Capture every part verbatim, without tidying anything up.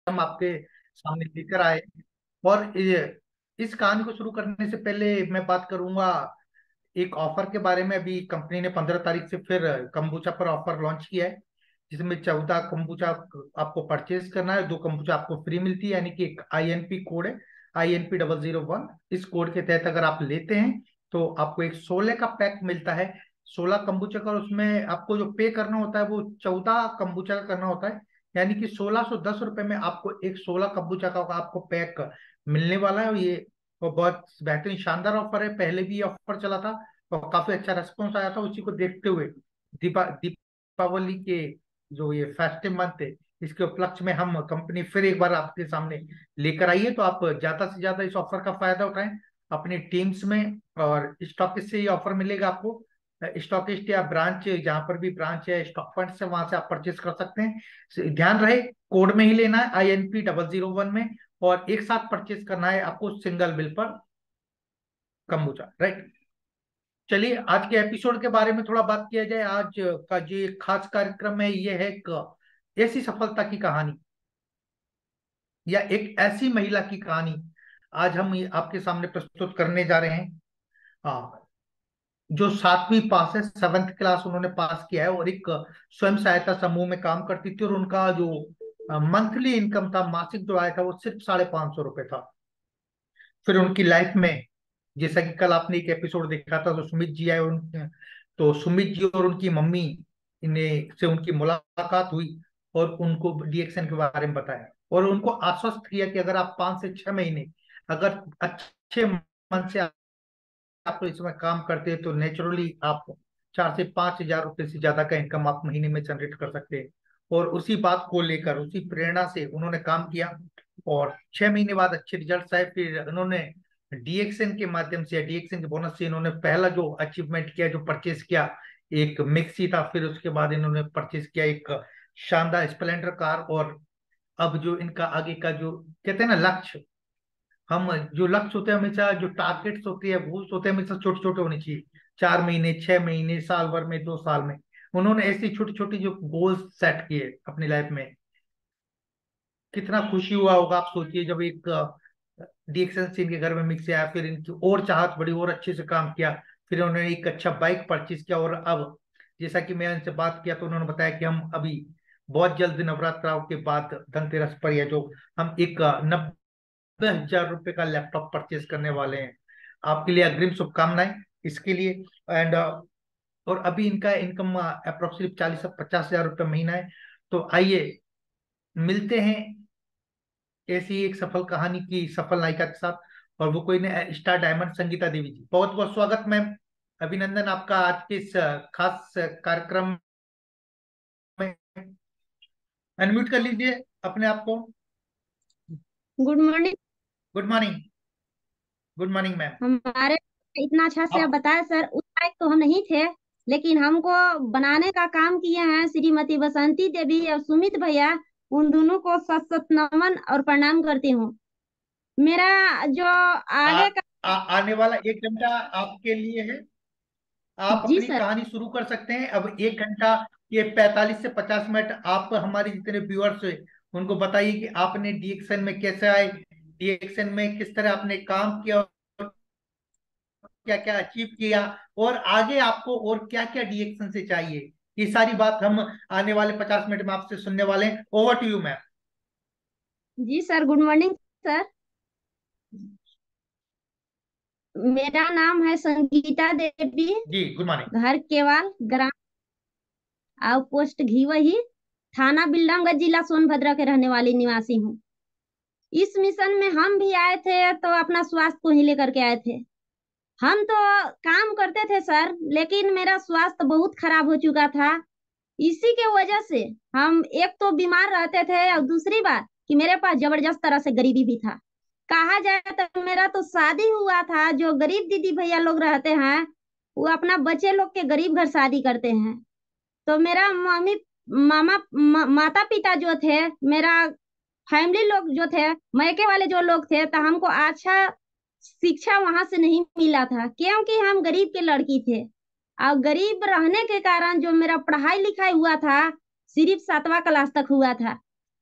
हम आपके सामने लेकर आए। और ये इस कहानी को शुरू करने से पहले मैं बात करूंगा एक ऑफर के बारे में। अभी कंपनी ने पंद्रह तारीख से फिर कंबूचा पर ऑफर लॉन्च किया है, जिसमें चौदह कंबूचा आपको परचेज करना है, दो कंबूचा आपको फ्री मिलती है, यानी कि एक आई एन पी कोड है, I N P double zero one. इस कोड के तहत अगर आप लेते हैं तो आपको एक सोलह का पैक मिलता है, सोलह कंबूचा का। और उसमें आपको जो पे करना होता है वो चौदह कंबूचा का करना होता है, यानी कि सोलह सौ दस रुपए में आपको एक सोलह कंबूचा का आपको पैक मिलने वाला है। और ये वो बहुत बेहतरीन शानदार ऑफर है, पहले भी ये ऑफर चला था और काफी अच्छा रेस्पॉन्स आया था। उसी को देखते हुए दीपा दीपावली के जो ये फेस्टिव मंथ है, इसके उपलक्ष्य में हम कंपनी फिर एक बार आपके सामने लेकर आई है। तो आप ज्यादा से ज्यादा इस ऑफर का फायदा उठाएं अपनी टीम्स में। और स्टॉकिस्ट से ये ऑफर मिलेगा आपको, स्टॉकिस्ट या ब्रांच, जहां पर भी ब्रांच है स्टॉक फंड से, वहां से आप परचेज कर सकते हैं। ध्यान रहे कोड में ही लेना है, I N P double zero one में, और एक साथ परचेज करना है आपको सिंगल बिल पर कंबूचा, राइट। चलिए आज के एपिसोड के बारे में थोड़ा बात किया जाए। आज का जो एक खास कार्यक्रम है, ये है एक ऐसी सफलता की कहानी या एक ऐसी महिला की कहानी आज हम ये आपके सामने प्रस्तुत करने जा रहे हैं। हाँ, जो सातवीं पास है, सेवेंथ क्लास उन्होंने पास किया है, और एक स्वयं सहायता समूह में काम करती थी। और उनका जो मंथली इनकम था, मासिक जो आय था, वो सिर्फ साढ़े पांच सौ रुपए था। फिर उनकी लाइफ में, जैसा कि कल आपने एक एपिसोड देखा था, तो सुमित जी आए, उन तो सुमित जी और उनकी मम्मी ने से उनकी मुलाकात हुई और उनको डीएक्शन के बारे में बताया, और उनको आश्वस्त किया कि अगर आप पांच से छह महीने अगर अच्छे मन से आप इसमें काम करते हैं तो नेचुरली आप चार से पांच हजार रुपए से ज्यादा का इनकम आप महीने में जनरेट कर सकते हैं। और उसी बात को लेकर, उसी प्रेरणा से उन्होंने काम किया, और छह महीने बाद अच्छे रिजल्ट आए। फिर उन्होंने डीएक्सएन के माध्यम से, डीएक्सएन के बोनस से इन्होंने पहला जो अचीवमेंट किया, जो परचेज किया, एक मिक्सी था। फिर उसके बाद इन्होंने परचेज किया एक शानदार स्प्लेंडर कार। और अब जो इनका आगे का जो कहते हैं ना लक्ष्य, हम जो लक्ष्य होते हैं हमेशा, जो टारगेट्स होते हैं वो होते हैं हमेशा छोटे छोटे होने चाहिए। चार महीने, छह महीने, साल भर में, दो साल में, उन्होंने ऐसी छोटी छोटी जो गोल्स सेट किए अपनी लाइफ में। कितना खुशी हुआ होगा आप सोचिए, जब एक डीएक्सन से इनके घर में मिक्सी आया, फिर इनकी और चाहत बढ़ी और अच्छे से काम किया। फिर उन्होंने एक अच्छा बाइक परचेज किया। और अब जैसा कि मैं इनसे बात किया तो उन्होंने बताया कि हम अभी बहुत जल्द नवरात्राओं के बाद धनतेरस पर, या जो हम एक नब्बे हजार रुपए का लैपटॉप परचेज करने वाले हैं। आपके लिए अग्रिम शुभकामनाएं इसके लिए। एंड और अभी इनका इनकम अप्रोक्सीमेट चालीस से पचास हजार रुपये महीना है। तो आइए मिलते हैं ऐसी एक सफल कहानी की सफल नायिका के साथ, और वो कोई नहीं, स्टार डायमंड संगीता देवी जी। बहुत बहुत स्वागत मैम, अभिनंदन आपका आज के इस अ, खास अ, कार्यक्रम में। अनम्यूट कर लीजिए अपने आप को। Good morning. Good morning. Good morning ma'am. हमारे इतना अच्छा से आप आप बताया सर, उस लायक तो हम नहीं थे, लेकिन हमको बनाने का काम किए हैं श्रीमती बसंती देवी और सुमित भैया। उन दोनों को सत सत नमन और प्रणाम करती हूँ। मेरा जो आ, आगे का। आ, आने वाला एक घंटा आपके लिए है। आप जी अपनी सर। कहानी शुरू कर सकते हैं अब। एक घंटा, ये पैंतालीस से पचास मिनट आप हमारे जितने व्यूअर्स हैं उनको बताइए कि आपने डीएक्सन में कैसे आए, डीएक्सन में किस तरह आपने काम किया, क्या क्या अचीव किया, और आगे आपको और क्या क्या डीएक्सन से चाहिए। ये सारी बात हम आने वाले पचास मिनट में आपसे सुनने वाले हैं। Over to you ma'am. जी सर, गुड मॉर्निंग सर। मेरा नाम है संगीता देवी। जी गुड मॉर्निंग। घर केवाल, ग्राम आउट पोस्ट घीवही, थाना बिल्डमगंज, जिला सोनभद्र के रहने वाली निवासी हूँ। इस मिशन में हम भी आए थे तो अपना स्वास्थ्य को ही लेकर के आए थे। हम तो काम करते थे सर, लेकिन मेरा स्वास्थ्य बहुत खराब हो चुका था। इसी के वजह से हम एक तो बीमार रहते थे, और दूसरी बात कि मेरे पास जबरदस्त तरह से गरीबी भी था। कहा जाए तो मेरा तो शादी हुआ था, जो गरीब दीदी भैया लोग रहते हैं वो अपना बच्चे लोग के गरीब घर शादी करते हैं। तो मेरा मम्मी, मामा, मा, माता पिता जो थे, मेरा फैमिली लोग जो थे, मायके वाले जो लोग थे, तो हमको अच्छा शिक्षा वहां से नहीं मिला था, क्योंकि हम गरीब के लड़की थे। और गरीब रहने के कारण जो मेरा पढ़ाई लिखाई हुआ था, सिर्फ सातवां क्लास तक हुआ था।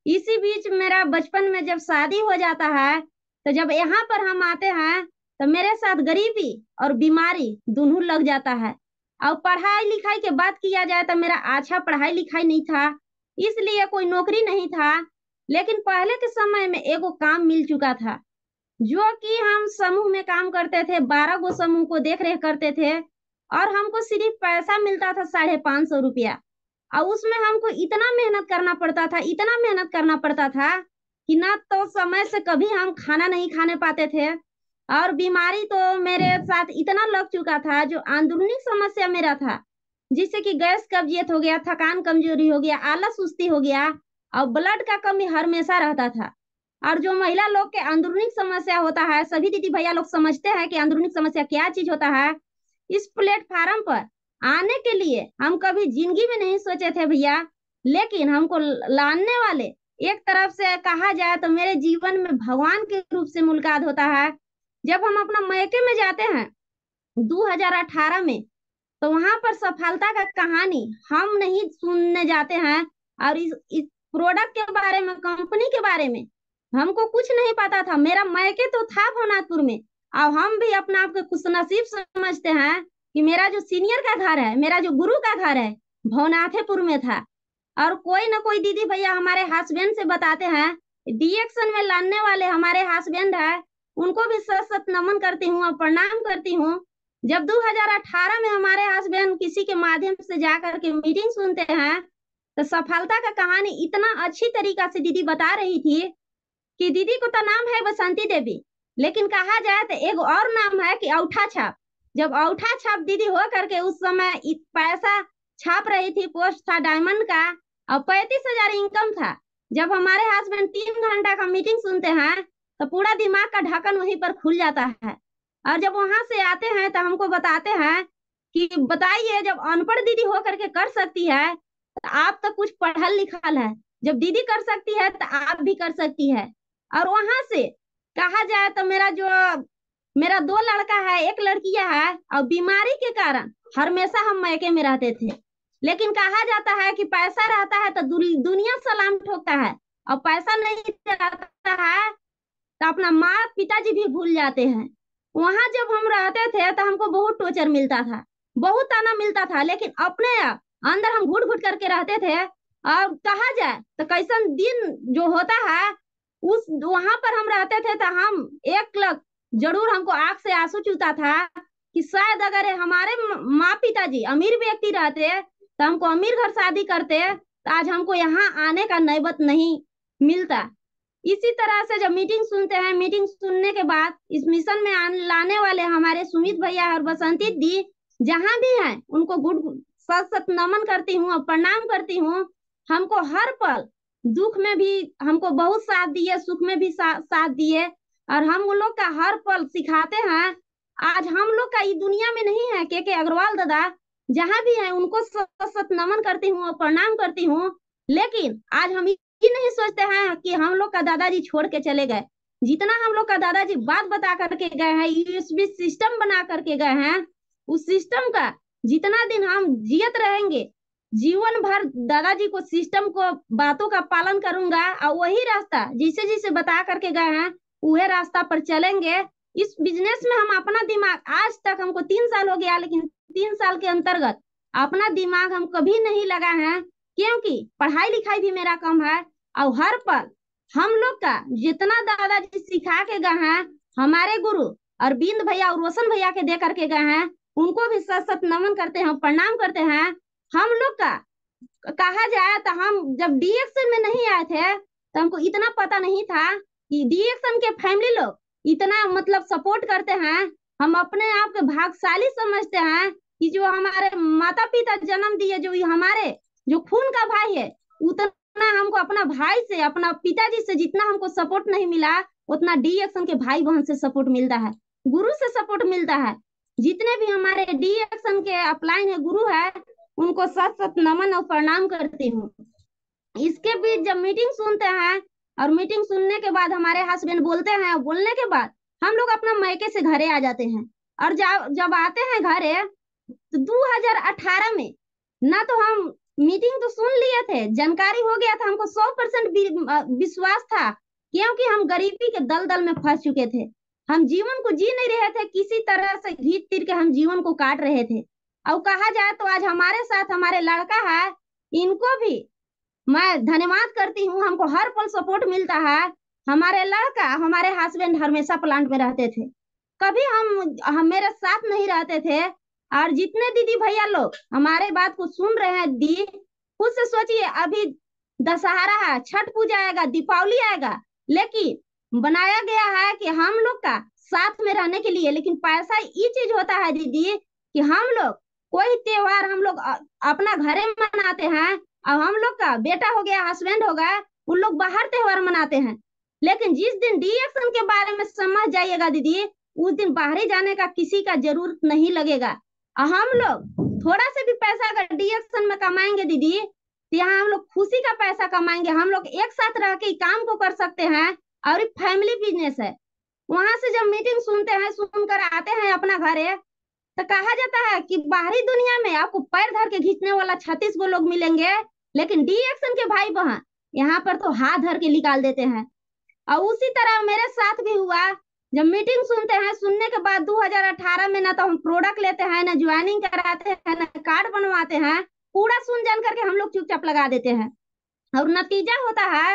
इसी बीच मेरा बचपन में जब शादी हो जाता है, तो जब यहाँ पर हम आते हैं तो मेरे साथ गरीबी और बीमारी दोनों लग जाता है। और पढ़ाई लिखाई के बात किया जाए तो मेरा अच्छा पढ़ाई लिखाई नहीं था, इसलिए कोई नौकरी नहीं था। लेकिन पहले के समय में एगो काम मिल चुका था, जो कि हम समूह में काम करते थे, बारह गो समूह को देख रेख करते थे, और हमको सिर्फ पैसा मिलता था साढ़े पांच सौ रुपया। और उसमें हमको इतना मेहनत करना पड़ता था, इतना मेहनत करना पड़ता था कि ना तो समय से कभी हम खाना नहीं खाने पाते थे। और बीमारी तो मेरे साथ इतना लग चुका था, जो अंदरूनी समस्या मेरा था, जिससे कि गैस कब्जियत हो गया, थकान कमजोरी हो गया, आलस सुस्ती हो गया, और ब्लड का कमी हमेशा रहता था। और जो महिला लोग के अंदरूनी समस्या होता है, सभी दीदी भैया लोग समझते हैं कि अंदरूनी समस्या क्या चीज होता है। इस प्लेटफार्म पर आने के लिए हम कभी जिंदगी में नहीं सोचे थे भैया, लेकिन हमको लाने वाले, एक तरफ से कहा जाए तो मेरे जीवन में भगवान के रूप से मुलाकात होता है। जब हम अपना मायके में जाते हैं दो हज़ार अठारह में, तो वहां पर सफलता का कहानी हम नहीं सुनने जाते हैं। और इस, इस प्रोडक्ट के बारे में, कंपनी के बारे में हमको कुछ नहीं पता था। मेरा मायके तो था भवनाथपुर में, और हम भी अपना आप को खुशनसीब समझते हैं कि मेरा जो सीनियर का घर है, मेरा जो गुरु का घर है, भवनाथपुर में था। और कोई ना कोई दीदी भैया हमारे हस्बैंड से बताते हैं, डीएक्शन में लाने वाले हमारे हस्बैंड है, उनको भी सत सत नमन करती हूँ और प्रणाम करती हूँ। जब दो हज़ार अठारह में हमारे हस्बैंड किसी के माध्यम से जाकर के मीटिंग सुनते हैं, तो सफलता का कहानी इतना अच्छी तरीका से दीदी बता रही थी कि दीदी को तो नाम है बसंती देवी, लेकिन कहा जाए तो एक और नाम है कि औठा छाप। जब औठा छाप दीदी हो करके उस समय पैसा छाप रही थी, पोस्ट था डायमंड का, और पैंतीस हजार इनकम था। जब हमारे हस्बैंड तीन घंटा का मीटिंग सुनते हैं, तो पूरा दिमाग का ढक्कन वहीं पर खुल जाता है। और जब वहां से आते हैं तो हमको बताते हैं कि बताइए, जब अनपढ़ दीदी हो करके कर सकती है, तो आप तो कुछ पढ़ल लिखल है, जब दीदी कर सकती है तो आप भी कर सकती है। और वहां से कहा जाए तो मेरा जो मेरा दो लड़का है, एक लड़कियां है, और बीमारी के कारण हमेशा हम मायके में रहते थे। लेकिन कहा जाता है कि पैसा रहता है तो दु, दुनिया सलाम ठोकता है, और पैसा नहीं रहता है तो अपना माँ पिताजी भी भूल जाते हैं। वहां जब हम रहते थे तो हमको बहुत टॉर्चर मिलता था, बहुत ताना मिलता था, लेकिन अपने आप अंदर हम घुट घुट करके रहते थे। और कहा जाए तो कैसन दिन जो होता है, उस वहां पर हम रहते थे तो हम एक लग जरूर हमको आंख से आंसू चूता था कि शायद अगर हमारे माँ पिताजी अमीर व्यक्ति रहते तो हमको अमीर घर शादी करते, तो आज हमको यहाँ आने का नौबत नहीं मिलता। इसी तरह से जब मीटिंग सुनते हैं, मीटिंग सुनने के बाद इस मिशन में आने लाने वाले हमारे सुमित भैया और बसंती दी जहां भी हैं, उनको गुड सत सत नमन करती हूँ और प्रणाम करती हूँ। हमको हर पल दुख में भी हमको बहुत साथ दिए, सुख में भी सा, साथ दिए, और हम उन लोग का हर पल सिखाते हैं। आज हम लोग का ये दुनिया में नहीं है, के के अग्रवाल दादा जहां भी है उनको सत सत नमन करती हूँ और प्रणाम करती हूँ। लेकिन आज हम ये नहीं सोचते हैं कि हम लोग का दादाजी छोड़ के चले गए। जितना हम लोग का दादाजी बात बता करके गए हैं, यूएसबी सिस्टम बना करके गए हैं, उस सिस्टम का जितना दिन हम जियत रहेंगे, जीवन भर दादाजी को, सिस्टम को, बातों का पालन करूंगा, और वही रास्ता जिसे जिसे बता करके गए हैं वही रास्ता पर चलेंगे। इस बिजनेस में हम अपना दिमाग, आज तक हमको तीन साल हो गया, लेकिन तीन साल के अंतर्गत अपना दिमाग हम कभी नहीं लगा है, क्योंकि पढ़ाई लिखाई भी मेरा कम है। और हर पल हम लोग का जितना दादाजी सिखा के गए हैं, हमारे गुरु अरविंद भैया और रोशन भैया के दे करके गए हैं, उनको भी सत सत नमन करते हैं, प्रणाम करते हैं। हम लोग का कहा जाए तो हम जब डीएक्शन में नहीं आए थे तो हमको इतना पता नहीं था कि डीएक्शन के फैमिली लोग इतना मतलब सपोर्ट करते हैं। हम अपने आप के भाग्यशाली समझते हैं कि जो हमारे माता पिता जन्म दिए, जो हमारे जो खून का भाई है, उतना हमको अपना भाई से, अपना पिताजी से जितना हमको सपोर्ट नहीं मिला, उतना डीएक्शन के भाई बहन से सपोर्ट मिलता है, गुरु से सपोर्ट मिलता है। जितने भी हमारे डीएक्शन के अपलाइन है, गुरु है, उनको सत सत नमन और प्रणाम करती हूँ। इसके बीच जब मीटिंग सुनते हैं, और मीटिंग सुनने के बाद हमारे हस्बैंड बोलते हैं, बोलने के बाद हम लोग अपना मायके से घरे आ जाते हैं। और जब जब आते हैं घरे तो दो हज़ार अठारह में ना तो हम मीटिंग तो सुन लिए थे, जानकारी हो गया था, हमको सौ परसेंट विश्वास था, क्योंकि हम गरीबी के दलदल में फंस चुके थे। हम जीवन को जी नहीं रहे थे, किसी तरह से घीच तीर के हम जीवन को काट रहे थे। और कहा जाए तो आज हमारे साथ हमारे लड़का है, इनको भी मैं धन्यवाद करती हूँ, हमको हर पल सपोर्ट मिलता है। हमारे लड़का हमारे हस्बैंड हमेशा प्लांट में रहते थे, कभी हम, हम मेरे साथ नहीं रहते थे। और जितने दीदी भैया लोग हमारे बात को सुन रहे हैं, दी खुद से सोचिए, अभी दशहरा है, छठ पूजा आएगा, दीपावली आएगा, लेकिन बनाया गया है कि हम लोग का साथ में रहने के लिए। लेकिन पैसा ये चीज होता है दीदी कि हम लोग कोई त्योहार हम लोग अपना घरे मनाते हैं, और हम लोग का बेटा हो गया, हस्बैंड हो गया, उन लोग बाहर त्योहार मनाते हैं। लेकिन जिस दिन डी एक्शन के बारे में समझ जाइएगा दीदी, उस दिन बाहर जाने का किसी का जरूरत नहीं लगेगा। और हम लोग थोड़ा से भी पैसा अगर डी एक्शन में कमाएंगे दीदी, तो यहाँ हम लोग खुशी का पैसा कमाएंगे। हम लोग एक साथ रह के काम को कर सकते हैं, और एक फैमिली बिजनेस है। वहां से जब मीटिंग सुनते हैं, सुनकर आते हैं अपना घरे, तो कहा जाता है कि बाहरी दुनिया में आपको पैर धर के खींचने वाला छत्तीस गो लोग मिलेंगे, लेकिन डी एक्शन के भाई बहन यहाँ पर तो हाथ धर के निकाल देते हैं। और उसी तरह मेरे साथ भी हुआ। जब मीटिंग सुनते हैं, सुनने के बाद दो हज़ार अठारह में ना तो हम प्रोडक्ट लेते हैं, ना ज्वाइनिंग कराते हैं, ना कार्ड बनवाते हैं, पूरा सुन जान करके हम लोग चुपचाप लगा देते हैं। और नतीजा होता है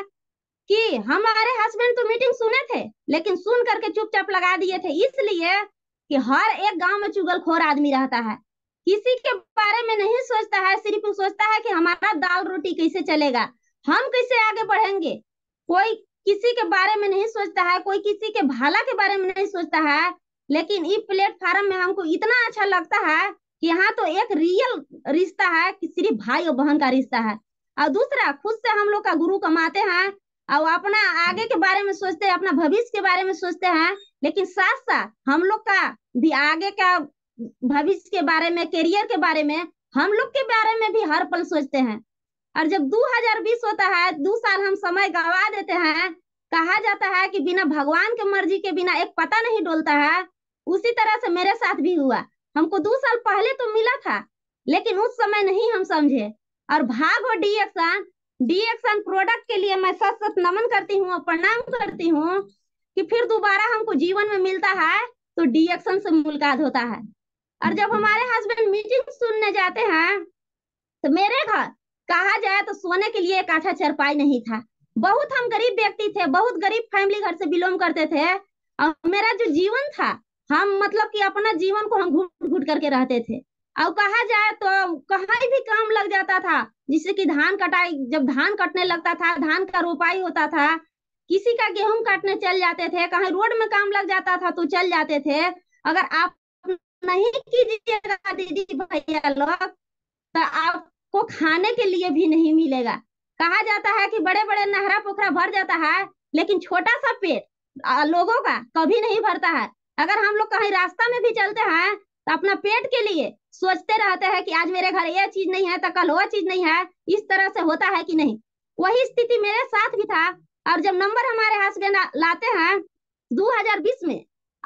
कि हमारे हस्बैंड तो मीटिंग सुने थे, लेकिन सुन करके चुपचाप लगा दिए थे, इसलिए कि हर एक गांव में चुगलखोर आदमी रहता है, किसी के बारे में नहीं सोचता है, सिर्फ सोचता है कि हमारा दाल रोटी कैसे चलेगा, हम कैसे आगे बढ़ेंगे। कोई किसी के बारे में नहीं सोचता है, कोई किसी के भला के बारे में नहीं सोचता है। लेकिन इस प्लेटफार्म में हमको इतना अच्छा लगता है कि यहाँ तो एक रियल रिश्ता है कि सिर्फ भाई और बहन का रिश्ता है। और दूसरा, खुद से हम लोग का गुरु कमाते हैं, और अपना आगे के बारे में सोचते हैं, अपना भविष्य के बारे में सोचते हैं। लेकिन साथ साथ हम लोग का भी आगे का भविष्य के बारे में, करियर के बारे में, हम लोग के बारे में भी हर पल सोचते हैं। और जब दो हज़ार बीस होता है, दो साल हम समय गवा देते हैं। कहा जाता है कि बिना भगवान के मर्जी के बिना एक पता नहीं डोलता है। उसी तरह से मेरे साथ भी हुआ। हमको दो साल पहले तो मिला था, लेकिन उस समय नहीं हम समझे। और भागो D action, D action product के लिए मैं सत सत नमन करती हूँ और प्रणाम करती हूँ कि फिर दोबारा हमको जीवन में मिलता है तो डी एक्शन से मुलाकात होता है। और जब हमारे हस्बैंड मीटिंग सुनने जाते हैं, तो मेरे घर कहा जाए तो सोने के लिए एक आधा चारपाई नहीं था। बहुत हम गरीब व्यक्ति थे, बहुत गरीब फैमिली घर से बिलोंग करते थे। और मेरा जो जीवन था, हम मतलब कि अपना जीवन को हम घुट घुट करके रहते थे। और कहा जाए तो कहीं भी काम लग जाता था, जिससे कि धान कटाई, जब धान कटने लगता था, धान का रोपाई होता था, किसी का गेहूं काटने चल जाते थे, कहीं रोड में काम लग जाता था तो चल जाते थे। अगर आप नहीं कीजिएगा दीदी भैया लोग, तो आपको खाने के लिए भी नहीं मिलेगा। कहा जाता है कि बड़े बड़े नहरा पोखरा भर जाता है, लेकिन छोटा सा पेट आ, लोगों का कभी नहीं भरता है। अगर हम लोग कहीं रास्ता में भी चलते हैं, तो अपना पेट के लिए सोचते रहते हैं कि आज मेरे घर ये चीज नहीं है तो कल वो चीज नहीं है। इस तरह से होता है कि नहीं? वही स्थिति मेरे साथ भी था। और जब नंबर हमारे हस्बैंड लाते हैं दो हज़ार बीस में,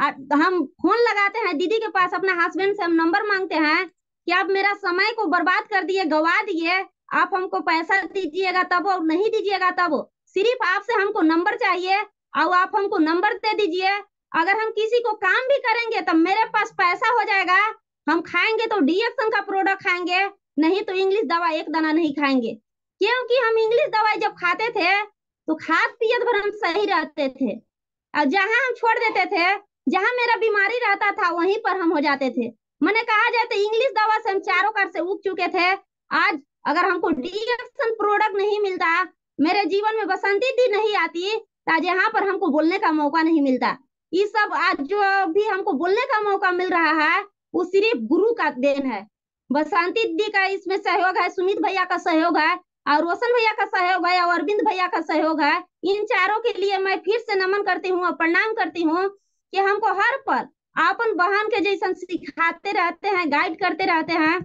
हम फोन लगाते हैं दीदी के पास, अपना हस्बैंड से हम नंबर मांगते हैं कि आप मेरा समय को बर्बाद कर दिए, गवा दिए, आप हमको पैसा दीजिएगा तब और नहीं दीजिएगा तब, सिर्फ आपसे हमको नंबर चाहिए और आप हमको नंबर दे दीजिए। अगर हम किसी को काम भी करेंगे तो मेरे पास पैसा हो जाएगा, हम खाएंगे तो डी एक्शन का प्रोडक्ट खाएंगे, नहीं तो इंग्लिश दवा एक दाना नहीं खाएंगे। क्योंकि हम इंग्लिश दवाई जब खाते थे तो खाद पियत भर हम सही रहते थे, और जहां हम छोड़ देते थे, जहां मेरा बीमारी रहता था, वहीं पर हम हो जाते थे। मैंने कहा जाए तो इंग्लिश दवा से हम चारों कार से उग चुके थे। आज अगर हमको डी एक्शन प्रोडक्ट नहीं मिलता, मेरे जीवन में बसंती दी नहीं आती, तो आज यहाँ पर हमको बोलने का मौका नहीं मिलता। ये सब आज जो भी हमको बोलने का मौका मिल रहा है, वो सिर्फ गुरु का देन है। बसंती दी का इसमें सहयोग है, सुमित भैया का सहयोग है, और रोशन भैया का सहयोग है, और अरविंद भैया का सहयोग है। इन चारों के लिए मैं फिर से नमन करती हूँ और प्रणाम करती हूँ कि हमको हर पल आपन बहन के जैसा सिखाते रहते हैं, गाइड करते रहते हैं।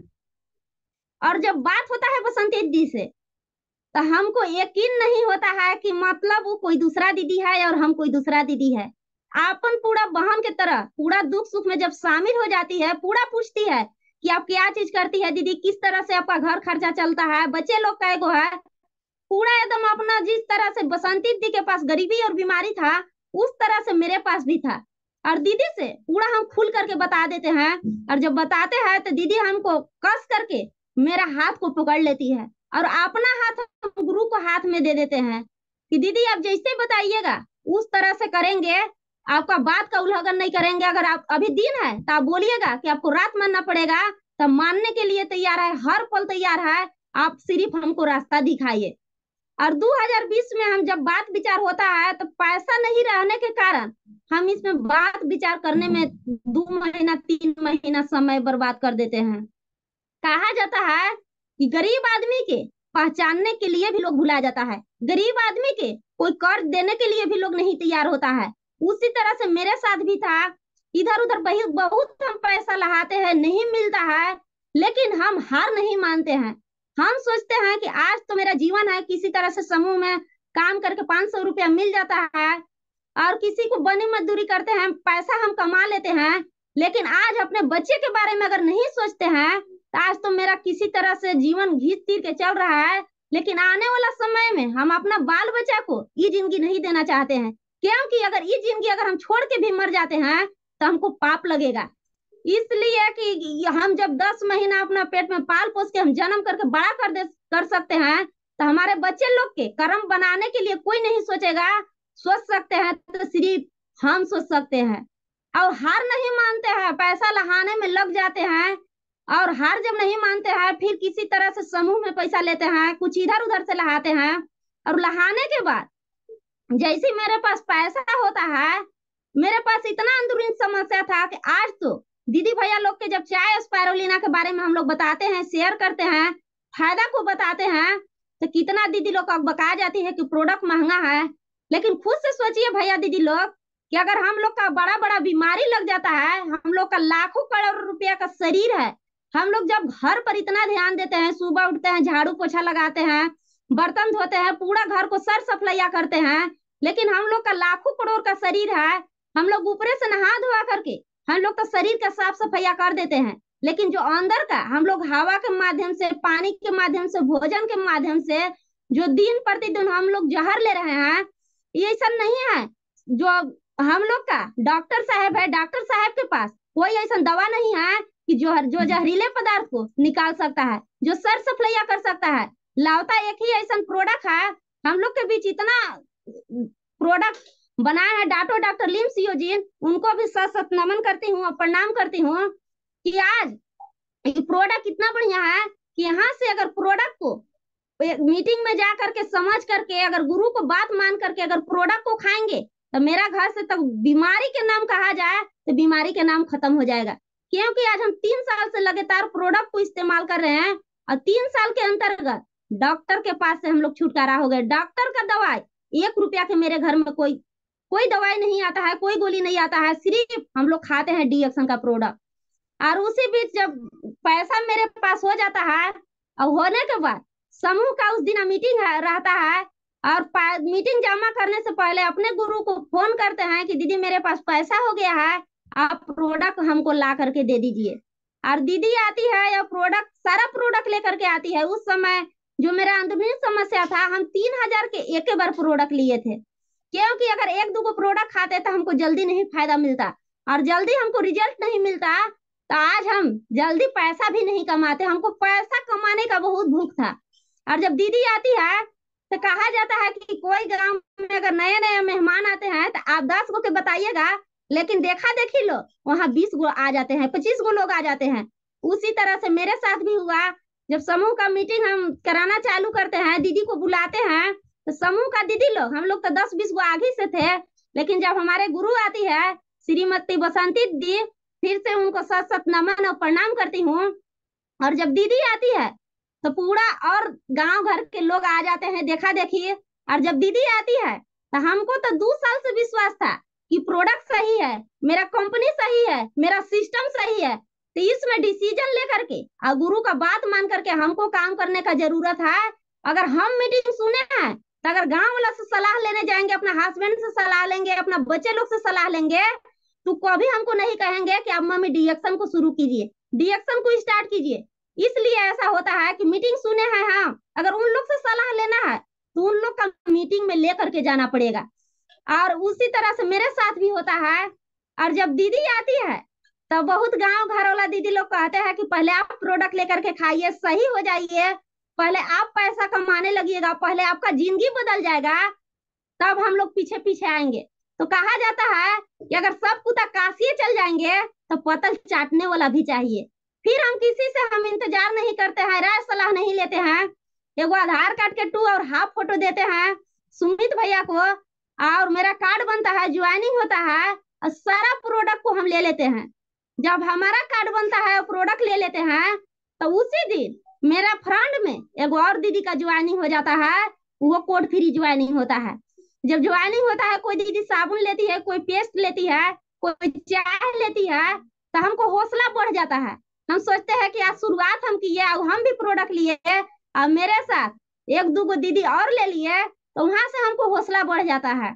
और जब बात होता है बसंती दी से, तो हमको यकीन नहीं होता है कि मतलब वो कोई दूसरा दीदी है और हम कोई दूसरा दीदी है। आपन पूरा बहन की तरह पूरा दुख सुख में जब शामिल हो जाती है, पूरा पूछती है कि आप क्या चीज करती है दीदी, किस तरह से आपका घर खर्चा चलता है, बच्चे लोग का एगो है। पूरा एकदम अपना जिस तरह से बसंती दीदी के पास गरीबी और बीमारी था, उस तरह से मेरे पास भी था। और दीदी से पूरा हम खुल करके बता देते हैं, और जब बताते हैं तो दीदी हमको कस करके मेरा हाथ को पकड़ लेती है और अपना हाथ हम गुरु को हाथ में दे देते हैं कि दीदी आप जैसे बताइएगा उस तरह से करेंगे, आपका बात का उल्लंघन नहीं करेंगे। अगर आप अभी दिन है तो आप बोलिएगा कि आपको रात मानना पड़ेगा, तब मानने के लिए तैयार है, हर पल तैयार है, आप सिर्फ हमको रास्ता दिखाइए। और दो हज़ार बीस में हम जब बात विचार होता है तो पैसा नहीं रहने के कारण हम इसमें बात विचार करने में दो महीना तीन महीना समय बर्बाद कर देते हैं। कहा जाता है कि गरीब आदमी के पहचानने के लिए भी लोग भुला जाता है, गरीब आदमी के कोई कर्ज देने के लिए भी लोग नहीं तैयार होता है। उसी तरह से मेरे साथ भी था, इधर उधर बहुत हम पैसा लगाते हैं, नहीं मिलता है, लेकिन हम हार नहीं मानते हैं। हम सोचते हैं कि आज तो मेरा जीवन है, किसी तरह से समूह में काम करके पांच सौ रुपया मिल जाता है और किसी को बनी मजदूरी करते हैं, पैसा हम कमा लेते हैं। लेकिन आज अपने बच्चे के बारे में अगर नहीं सोचते हैं तो आज तो मेरा किसी तरह से जीवन घीच तीर के चल रहा है, लेकिन आने वाला समय में हम अपना बाल बच्चा को ये जिंदगी नहीं देना चाहते हैं, क्योंकि अगर ये जिंदगी अगर हम छोड़ के भी मर जाते हैं तो हमको पाप लगेगा। इसलिए कि हम जब दस महीना अपना पेट में पाल पोस के हम जन्म करके बड़ा कर दे कर सकते हैं, तो हमारे बच्चे लोग के कर्म बनाने के लिए कोई नहीं सोचेगा। सोच सकते हैं तो सिर्फ हम सोच सकते हैं, और हार नहीं मानते हैं, पैसा लगाने में लग जाते हैं। और हार जब नहीं मानते हैं फिर किसी तरह से समूह में पैसा लेते हैं, कुछ इधर उधर से लगाते हैं, और लगाने के बाद जैसे मेरे पास पैसा होता है, मेरे पास इतना अंदरूनी समस्या था कि आज तो दीदी भैया लोग के जब चाय स्पायरुलिना के बारे में हम लोग बताते हैं, शेयर करते हैं, फायदा को बताते हैं, तो कितना दीदी लोग को बका जाती है कि प्रोडक्ट महंगा है। लेकिन खुद से सोचिए भैया दीदी लोग कि अगर हम लोग का बड़ा बड़ा बीमारी लग जाता है, हम लोग का लाखों करोड़ रुपया का शरीर है, हम लोग जब घर पर इतना ध्यान देते हैं, सुबह उठते हैं, झाड़ू पोछा लगाते हैं, बर्तन धोते हैं, पूरा घर को सर सफलैया करते हैं, लेकिन हम लोग का लाखों करोड़ का शरीर है, हम लोग ऊपरे से नहा धोआ करके हम लोग तो शरीर का साफ सफाइया कर देते हैं, लेकिन जो अंदर का हम लोग हवा के माध्यम से, पानी के माध्यम से, भोजन के माध्यम से जो दिन प्रतिदिन हम लोग जहर ले रहे हैं, ये ऐसा नहीं है। जो हम लोग का डॉक्टर साहब है, डॉक्टर साहब के पास कोई ऐसा दवा नहीं है कि जो जो जहरीले पदार्थ को निकाल सकता है, जो सर सफलैया कर सकता है। लावता एक ही ऐसा प्रोडक्ट है, हम लोग के बीच इतना प्रोडक्ट बनाया है डॉक्टर डॉक्टर लिम सियोजिन, उनको भी सत सत नमन करती हूँ और प्रणाम करती हूँ कि आज ये प्रोडक्ट इतना बढ़िया है कि यहाँ से अगर प्रोडक्ट को मीटिंग में जा करके समझ करके, अगर गुरु को बात मान करके अगर प्रोडक्ट को खाएंगे तो मेरा घर से तक बीमारी के नाम कहा जाए तो बीमारी के नाम खत्म हो जाएगा। क्योंकि आज हम तीन साल से लगातार प्रोडक्ट को इस्तेमाल कर रहे हैं और तीन साल के अंतर्गत डॉक्टर के पास से हम लोग छुटकारा हो गए। डॉक्टर का दवाई एक रुपया के मेरे घर में कोई कोई दवाई नहीं आता है, कोई गोली नहीं आता है, सिर्फ हम लोग खाते हैं डी एक्शन का प्रोडक्ट। और उसी बीच जब पैसा मेरे पास हो जाता है और होने के बाद समूह का उस दिन मीटिंग रहता है, और मीटिंग जमा करने से पहले अपने गुरु को फोन करते हैं कि दीदी मेरे पास पैसा हो गया है, आप प्रोडक्ट हमको ला करके दे दीजिए। और दीदी आती है या प्रोडक्ट सारा प्रोडक्ट लेकर के आती है। उस समय जो मेरा अंदरूनी समस्या था, हम तीन हजार के एक बार प्रोडक्ट लिए थे, क्योंकि अगर एक दो प्रोडक्ट खाते तो हमको जल्दी नहीं फायदा मिलता और जल्दी हमको रिजल्ट नहीं मिलता, तो आज हम जल्दी पैसा भी नहीं कमाते। हमको पैसा कमाने का बहुत भूख था। और जब दीदी आती है तो कहा जाता है कि कोई गांव में अगर नए नए मेहमान आते हैं तो आप दस गो के बताइएगा, लेकिन देखा देखी लो वहां बीस गो आ जाते हैं, पच्चीस गो लोग आ जाते हैं। उसी तरह से मेरे साथ भी हुआ। जब समूह का मीटिंग हम कराना चालू करते हैं, दीदी को बुलाते हैं, तो समूह का दीदी लोग, हम लोग तो दस बीस गो आगे से थे, लेकिन जब हमारे गुरु आती है श्रीमती बसंती दी, फिर से उनको सत सत नमन और प्रणाम करती हूँ। और जब दीदी आती है तो पूरा और गांव घर के लोग आ जाते हैं देखा देखिए। और जब दीदी आती है तो हमको तो दो साल से विश्वास था कि प्रोडक्ट सही है, मेरा कंपनी सही है, मेरा सिस्टम सही है, तो इसमें डिसीजन लेकर के और गुरु का बात मान करके हमको काम करने का जरूरत है। अगर हम मीटिंग सुने हैं तो अगर गांव वाला से सलाह लेने जाएंगे, अपना हस्बैंड से सलाह लेंगे, अपना बच्चे लोग से सलाह लेंगे, तो कभी हमको नहीं कहेंगे कि आप मम्मी डी एक्शन को शुरू कीजिए। डिएक्शन को स्टार्ट कीजिए। इसलिए ऐसा होता है कि मीटिंग सुने हैं, हाँ अगर उन लोग से सलाह लेना है तो उन लोग का मीटिंग में लेकर के जाना पड़ेगा। और उसी तरह से मेरे साथ भी होता है। और जब दीदी आती है तो बहुत गांव घर वाला दीदी लोग कहते हैं कि पहले आप प्रोडक्ट लेकर के खाइए, सही हो जाइए, पहले आप पैसा कमाने लगिएगा, पहले आपका जिंदगी बदल जाएगा, तब हम लोग पीछे पीछे आएंगे। तो कहा जाता है कि अगर सब कुत्ता काशिए चल जाएंगे तो पतल चाटने वाला भी चाहिए। फिर हम किसी से हम इंतजार नहीं करते हैं, राय सलाह नहीं लेते हैं, एगो आधार कार्ड के टू और हाफ फोटो देते हैं सुमित भैया को, और मेरा कार्ड बनता है, ज्वाइनिंग होता है, और सारा प्रोडक्ट को हम ले लेते हैं। जब हमारा कार्ड बनता है और प्रोडक्ट ले लेते हैं तो उसी दिन मेरा फ्रेंड में एगो और दीदी का ज्वाइनिंग हो जाता है, वो कोड फ्री ज्वाइनिंग होता है। जब ज्वाइनिंग होता है, कोई दीदी साबुन लेती है, कोई पेस्ट लेती है, कोई चाय लेती है, तो हमको हौसला बढ़ जाता है। हम सोचते हैं कि आज शुरुआत हम किए और हम भी प्रोडक्ट लिए और मेरे साथ एक दो गो दीदी और ले लिए, तो वहां से हमको हौसला बढ़ जाता है।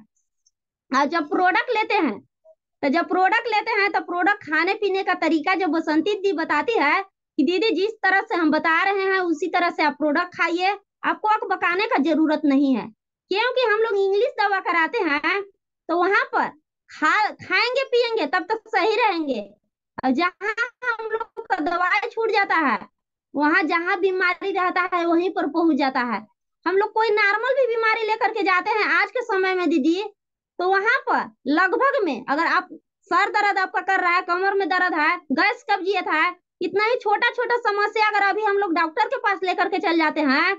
और जब प्रोडक्ट लेते हैं तो जब प्रोडक्ट लेते हैं तो प्रोडक्ट खाने पीने का तरीका जब बसंती दी बताती है कि दीदी जिस तरह से हम बता रहे हैं उसी तरह से आप प्रोडक्ट खाइए, आपको अक बकाने का जरूरत नहीं है। क्योंकि हम लोग इंग्लिश दवा कराते हैं तो वहां पर खा खाएंगे पिएंगे तब तक सही रहेंगे, और जहाँ हम लोग का दवाई छूट जाता है वहां जहाँ बीमारी रहता है वहीं पर पहुंच जाता है। हम लोग कोई नॉर्मल भी बीमारी लेकर के जाते हैं आज के समय में दीदी, तो वहां पर लगभग में अगर आप सर दर्द आपका कर रहा है, कमर में दर्द है, गैस कब्जियत है, इतना ही छोटा छोटा समस्या अगर अभी हम लोग डॉक्टर के पास लेकर के चल जाते हैं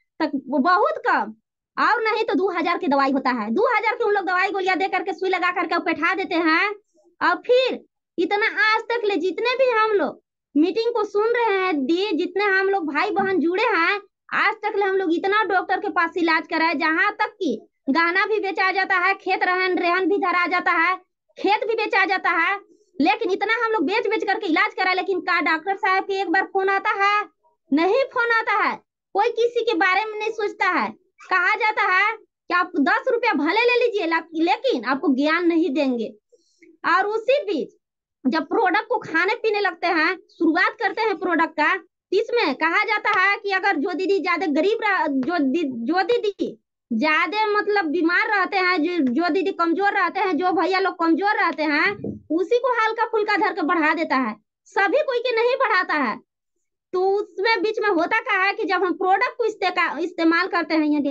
तो बहुत कम और नहीं तो दो हजार की दवाई होता है। दो हजार की उन लोग दवाई गोलियां दे करके सुई लगा करके बैठा देते हैं। और फिर इतना आज तक ले जितने भी हम लोग मीटिंग को सुन रहे हैं दी, जितने हम लोग भाई बहन जुड़े हैं, आज तक ले हम लोग इतना डॉक्टर के पास इलाज कराए, जहां तक कि गहना भी बेचा जाता है, खेत रहन रेहन भी धरा जाता है, खेत भी बेचा जाता है, लेकिन इतना हम लोग बेच बेच करके इलाज कराए, लेकिन का डॉक्टर साहब के एक बार फोन आता है? नहीं फोन आता है। कोई किसी के बारे में नहीं सोचता है। कहा जाता है कि आप दस रुपया भले ले लीजिए लेकिन आपको ज्ञान नहीं देंगे। और उसी बीच जब प्रोडक्ट को खाने पीने लगते हैं, शुरुआत करते हैं प्रोडक्ट का, इसमें कहा जाता है कि अगर जो दीदी ज्यादा गरीब जो दी, जो दीदी ज्यादा मतलब बीमार रहते हैं, जो जो दीदी कमजोर रहते हैं, जो भैया लोग कमजोर रहते हैं, उसी को हल्का फुल्का धर के बढ़ा देता है, सभी कोई के नहीं बढ़ाता है। तो उसमें बीच में होता क्या है कि जब हम प्रोडक्ट को इस्तेमाल करते हैं, ये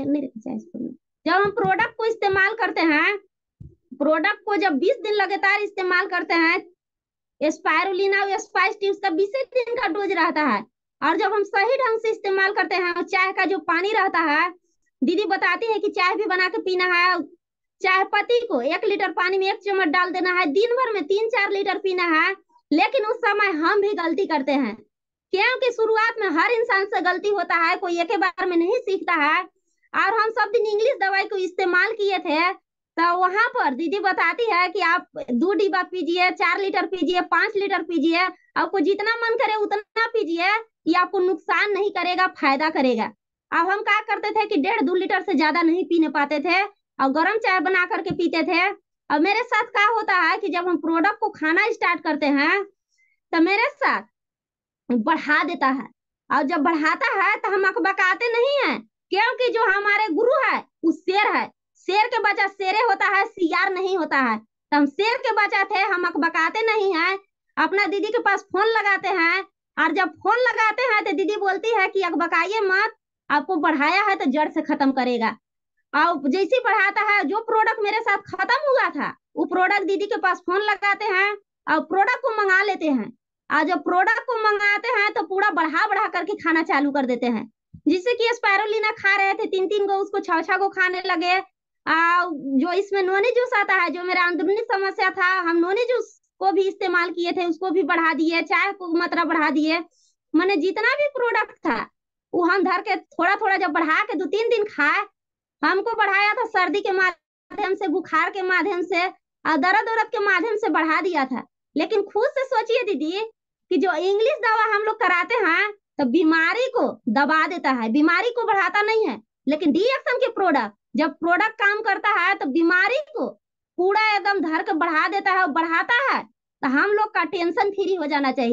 जब हम प्रोडक्ट को इस्तेमाल करते हैं, प्रोडक्ट को जब बीस दिन लगातार इस्तेमाल करते हैं, स्पायरुलिना और स्पाइस उसका बीस दिन का डोज रहता है, और जब हम सही ढंग से इस्तेमाल करते हैं, चाय का जो पानी रहता है, दीदी बताती है कि चाय भी बना के पीना है, चाय पत्ती को एक लीटर पानी में एक चम्मच डाल देना है, दिन भर में तीन चार लीटर पीना है। लेकिन उस समय हम भी गलती करते हैं, क्योंकि शुरुआत में हर इंसान से गलती होता है, कोई एक बार में नहीं सीखता है। और हम सब दिन इंग्लिश दवाई को इस्तेमाल किए थे, तो वहां पर दीदी बताती है कि आप दो डिब्बा पीजिए, चार लीटर पीजिए, पांच लीटर पीजिए, आपको जितना मन करे उतना पीजिए, ये आपको नुकसान नहीं करेगा, फायदा करेगा। अब हम क्या करते थे कि डेढ़ दो लीटर से ज्यादा नहीं पीने पाते थे और गर्म चाय बना करके पीते थे। और मेरे साथ क्या होता है कि जब हम प्रोडक्ट को खाना स्टार्ट करते हैं तो मेरे साथ बढ़ा देता है, और जब बढ़ाता है तो हम अकबकाते नहीं है, क्योंकि जो हमारे गुरु है वो शेर है, शेर के बच्चा शेरे होता है, सियार नहीं होता है। तो हम शेर के बच्चा थे, हम अकबकाते नहीं है, अपना दीदी के पास फोन लगाते हैं, और जब फोन लगाते हैं तो दीदी बोलती है कि अकबकाइए मत, आपको बढ़ाया है तो जड़ से खत्म करेगा। और जैसे बढ़ाता है, जो प्रोडक्ट मेरे साथ खत्म हुआ था वो प्रोडक्ट दीदी के पास फोन लगाते हैं और प्रोडक्ट को मंगा लेते हैं, और जब प्रोडक्ट को मंगाते हैं तो पूरा बढ़ा बढ़ा करके खाना चालू कर देते हैं। जिससे कि स्पायरुलिना खा रहे थे तीन तीन को, उसको छह छह को खाने लगे। आ, जो इसमें नोनी जूस आता है, जो मेरा अंदरूनी समस्या था, हम नोनी जूस को भी इस्तेमाल किए थे, उसको भी बढ़ा दिए, चाय को मात्रा बढ़ा दिए। मैंने जितना भी प्रोडक्ट था वो हम धर के थोड़ा थोड़ा जब बढ़ा के दो तीन दिन खाए, हमको बढ़ाया था सर्दी के माध्यम से, बुखार के माध्यम से और दर्द उर्द के माध्यम से बढ़ा दिया था। लेकिन खुद से सोचिए दीदी कि जो इंग्लिश दवा हम लोग कराते हैं तो बीमारी को दबा देता है, बीमारी को बढ़ाता नहीं है। लेकिन डी एक्शन के प्रोडक्ट जब प्रोडक्ट काम करता है तो बीमारी को पूरा एकदम धर के बढ़ा देता है, बढ़ाता है। तो हम लोग का टेंशन फ्री हो जाना चाहिए।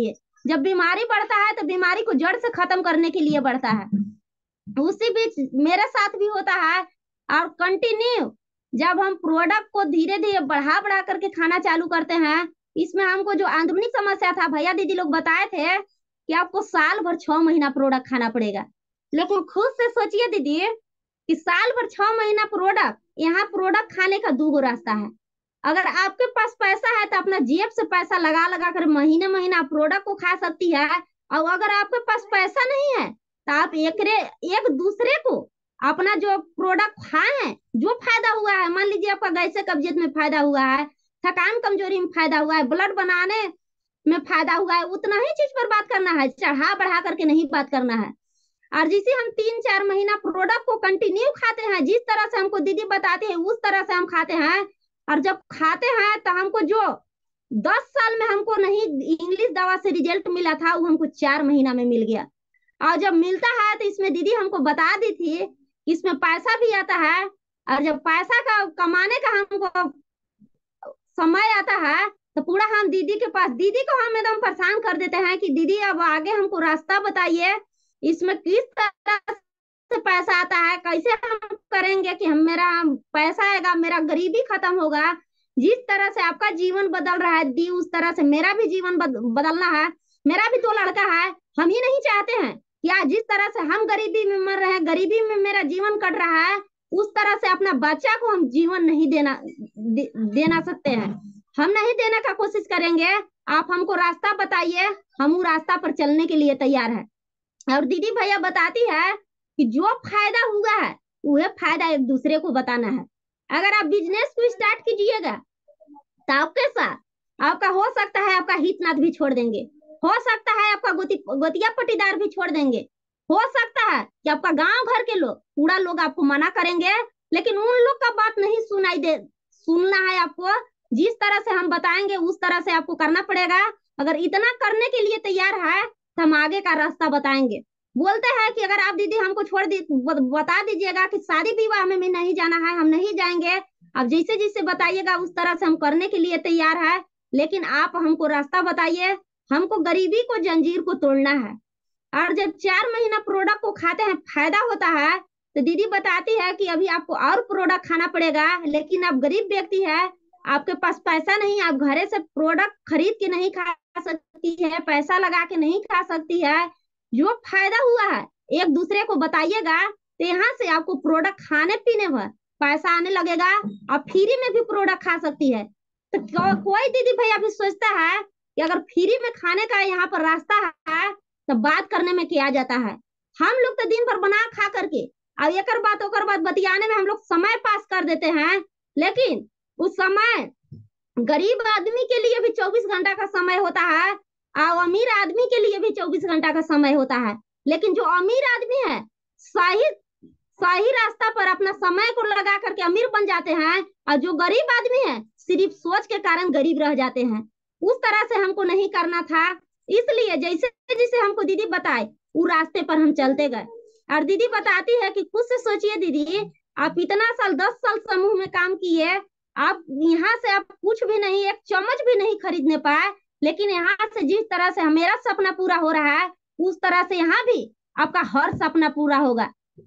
जब बीमारी बढ़ता है तो बीमारी को जड़ से खत्म करने के लिए बढ़ता है। उसी बीच मेरे साथ भी होता है। और कंटिन्यू जब हम प्रोडक्ट को धीरे धीरे बढ़ा बढ़ा करके खाना चालू करते हैं, इसमें हमको जो आंदोलनिक समस्या था, भैया दीदी लोग बताए थे कि आपको साल भर छह महीना प्रोडक्ट खाना पड़ेगा। लेकिन खुद से सोचिए दीदी कि साल भर छह महीना प्रोडक्ट, यहाँ प्रोडक्ट खाने का दो रास्ता है। अगर आपके पास पैसा है तो अपना जेब से पैसा लगा लगा कर महीने महीना प्रोडक्ट को खा सकती है। और अगर आपके पास पैसा नहीं है तो आप एक एक दूसरे को अपना जो प्रोडक्ट खाए हैं, जो फायदा हुआ है, मान लीजिए आपका गैस कब्जियत में फायदा हुआ है, थकान कमजोरी में फायदा हुआ है, ब्लड बनाने में फायदा हुआ है, उतना ही चीज पर बात करना है, चढ़ा बढ़ा करके नहीं बात करना है। और जिसे हम तीन चार महीना प्रोडक्ट को कंटिन्यू खाते हैं, जिस तरह से हमको दीदी बताती है उस तरह से हम खाते हैं। और जब खाते हैं तो हमको जो दस साल में हमको नहीं इंग्लिश दवा से रिजल्ट मिला था, वो हमको चार महीना में मिल गया। और जब मिलता है तो इसमें दीदी हमको बता दी थी इसमें पैसा भी आता है। और जब पैसा का कमाने का हमको समय आता है तो पूरा हम दीदी के पास, दीदी को हम एकदम परेशान कर देते हैं कि दीदी अब आगे हमको रास्ता बताइए, इसमें किस तरह से पैसा आता है, कैसे हम करेंगे कि हम मेरा पैसा आएगा, मेरा गरीबी खत्म होगा। जिस तरह से आपका जीवन बदल रहा है दी, उस तरह से मेरा भी जीवन बद, बदलना है। मेरा भी दो लड़का है, हम ही नहीं चाहते हैं या जिस तरह से हम गरीबी में मर रहे हैं, गरीबी में मेरा जीवन कट रहा है, उस तरह से अपना बच्चा को हम जीवन नहीं देना दे, देना सकते हैं। हम नहीं देने का कोशिश करेंगे। आप हमको रास्ता बताइए, हम उस रास्ता पर चलने के लिए तैयार है। और दीदी भैया बताती है कि जो फायदा हुआ है वह फायदा एक दूसरे को बताना है। अगर आप बिजनेस को स्टार्ट कीजिएगा तो आपके साथ आपका हो सकता है आपका हितनाथ भी छोड़ देंगे, हो सकता है आपका गोती गोतिया पटीदार भी छोड़ देंगे, हो सकता है कि आपका गांव घर के लोग पूरा लोग आपको मना करेंगे, लेकिन उन लोग का बात नहीं सुनाई दे सुनना है आपको। जिस तरह से हम बताएंगे उस तरह से आपको करना पड़ेगा। अगर इतना करने के लिए तैयार है तो हम आगे का रास्ता बताएंगे। बोलते हैं कि अगर आप दीदी हमको छोड़ दी बता दीजिएगा कि शादी विवाह में नहीं जाना है, हम नहीं जाएंगे। आप जैसे जैसे बताइएगा उस तरह से हम करने के लिए तैयार है, लेकिन आप हमको रास्ता बताइए। हमको गरीबी को जंजीर को तोड़ना है। और जब चार महीना प्रोडक्ट को खाते हैं फायदा होता है तो दीदी बताती है कि अभी आपको और प्रोडक्ट खाना पड़ेगा, लेकिन आप गरीब व्यक्ति है, आपके पास पैसा नहीं, आप घरे से प्रोडक्ट खरीद के नहीं खा सकती है, पैसा लगा के नहीं खा सकती है। जो फायदा हुआ है एक दूसरे को बताइएगा तो यहाँ से आपको प्रोडक्ट खाने पीने पर पैसा आने लगेगा, आप फ्री में भी प्रोडक्ट खा सकती है। तो को, कोई दीदी भैया भी सोचता है कि अगर फ्री में खाने का यहाँ पर रास्ता है तो बात करने में किया जाता है। हम लोग तो दिन भर बना खा करके और एक बात ओकर बात बतियाने में हम लोग समय पास कर देते हैं, लेकिन उस समय गरीब आदमी के लिए भी चौबीस घंटा का समय होता है और अमीर आदमी के लिए भी चौबीस घंटा का समय होता है। लेकिन जो अमीर आदमी है सही सही रास्ता पर अपना समय को लगा करके अमीर बन जाते हैं, और जो गरीब आदमी है सिर्फ सोच के कारण गरीब रह जाते हैं। उस तरह से हमको नहीं करना था, इसलिए जैसे जैसे हमको दीदी बताए उस रास्ते पर हम चलते गए। और दीदी बताती है कि खुद से सोचिए दीदी, आप इतना साल दस साल समूह में काम किए, आप यहाँ से आप कुछ भी नहीं, एक चम्मच भी नहीं खरीदने पाए, लेकिन यहाँ से जिस तरह से मेरा सपना पूरा हो रहा है उस तरह से यहाँ भी आपका हर सपना पूरा होगा।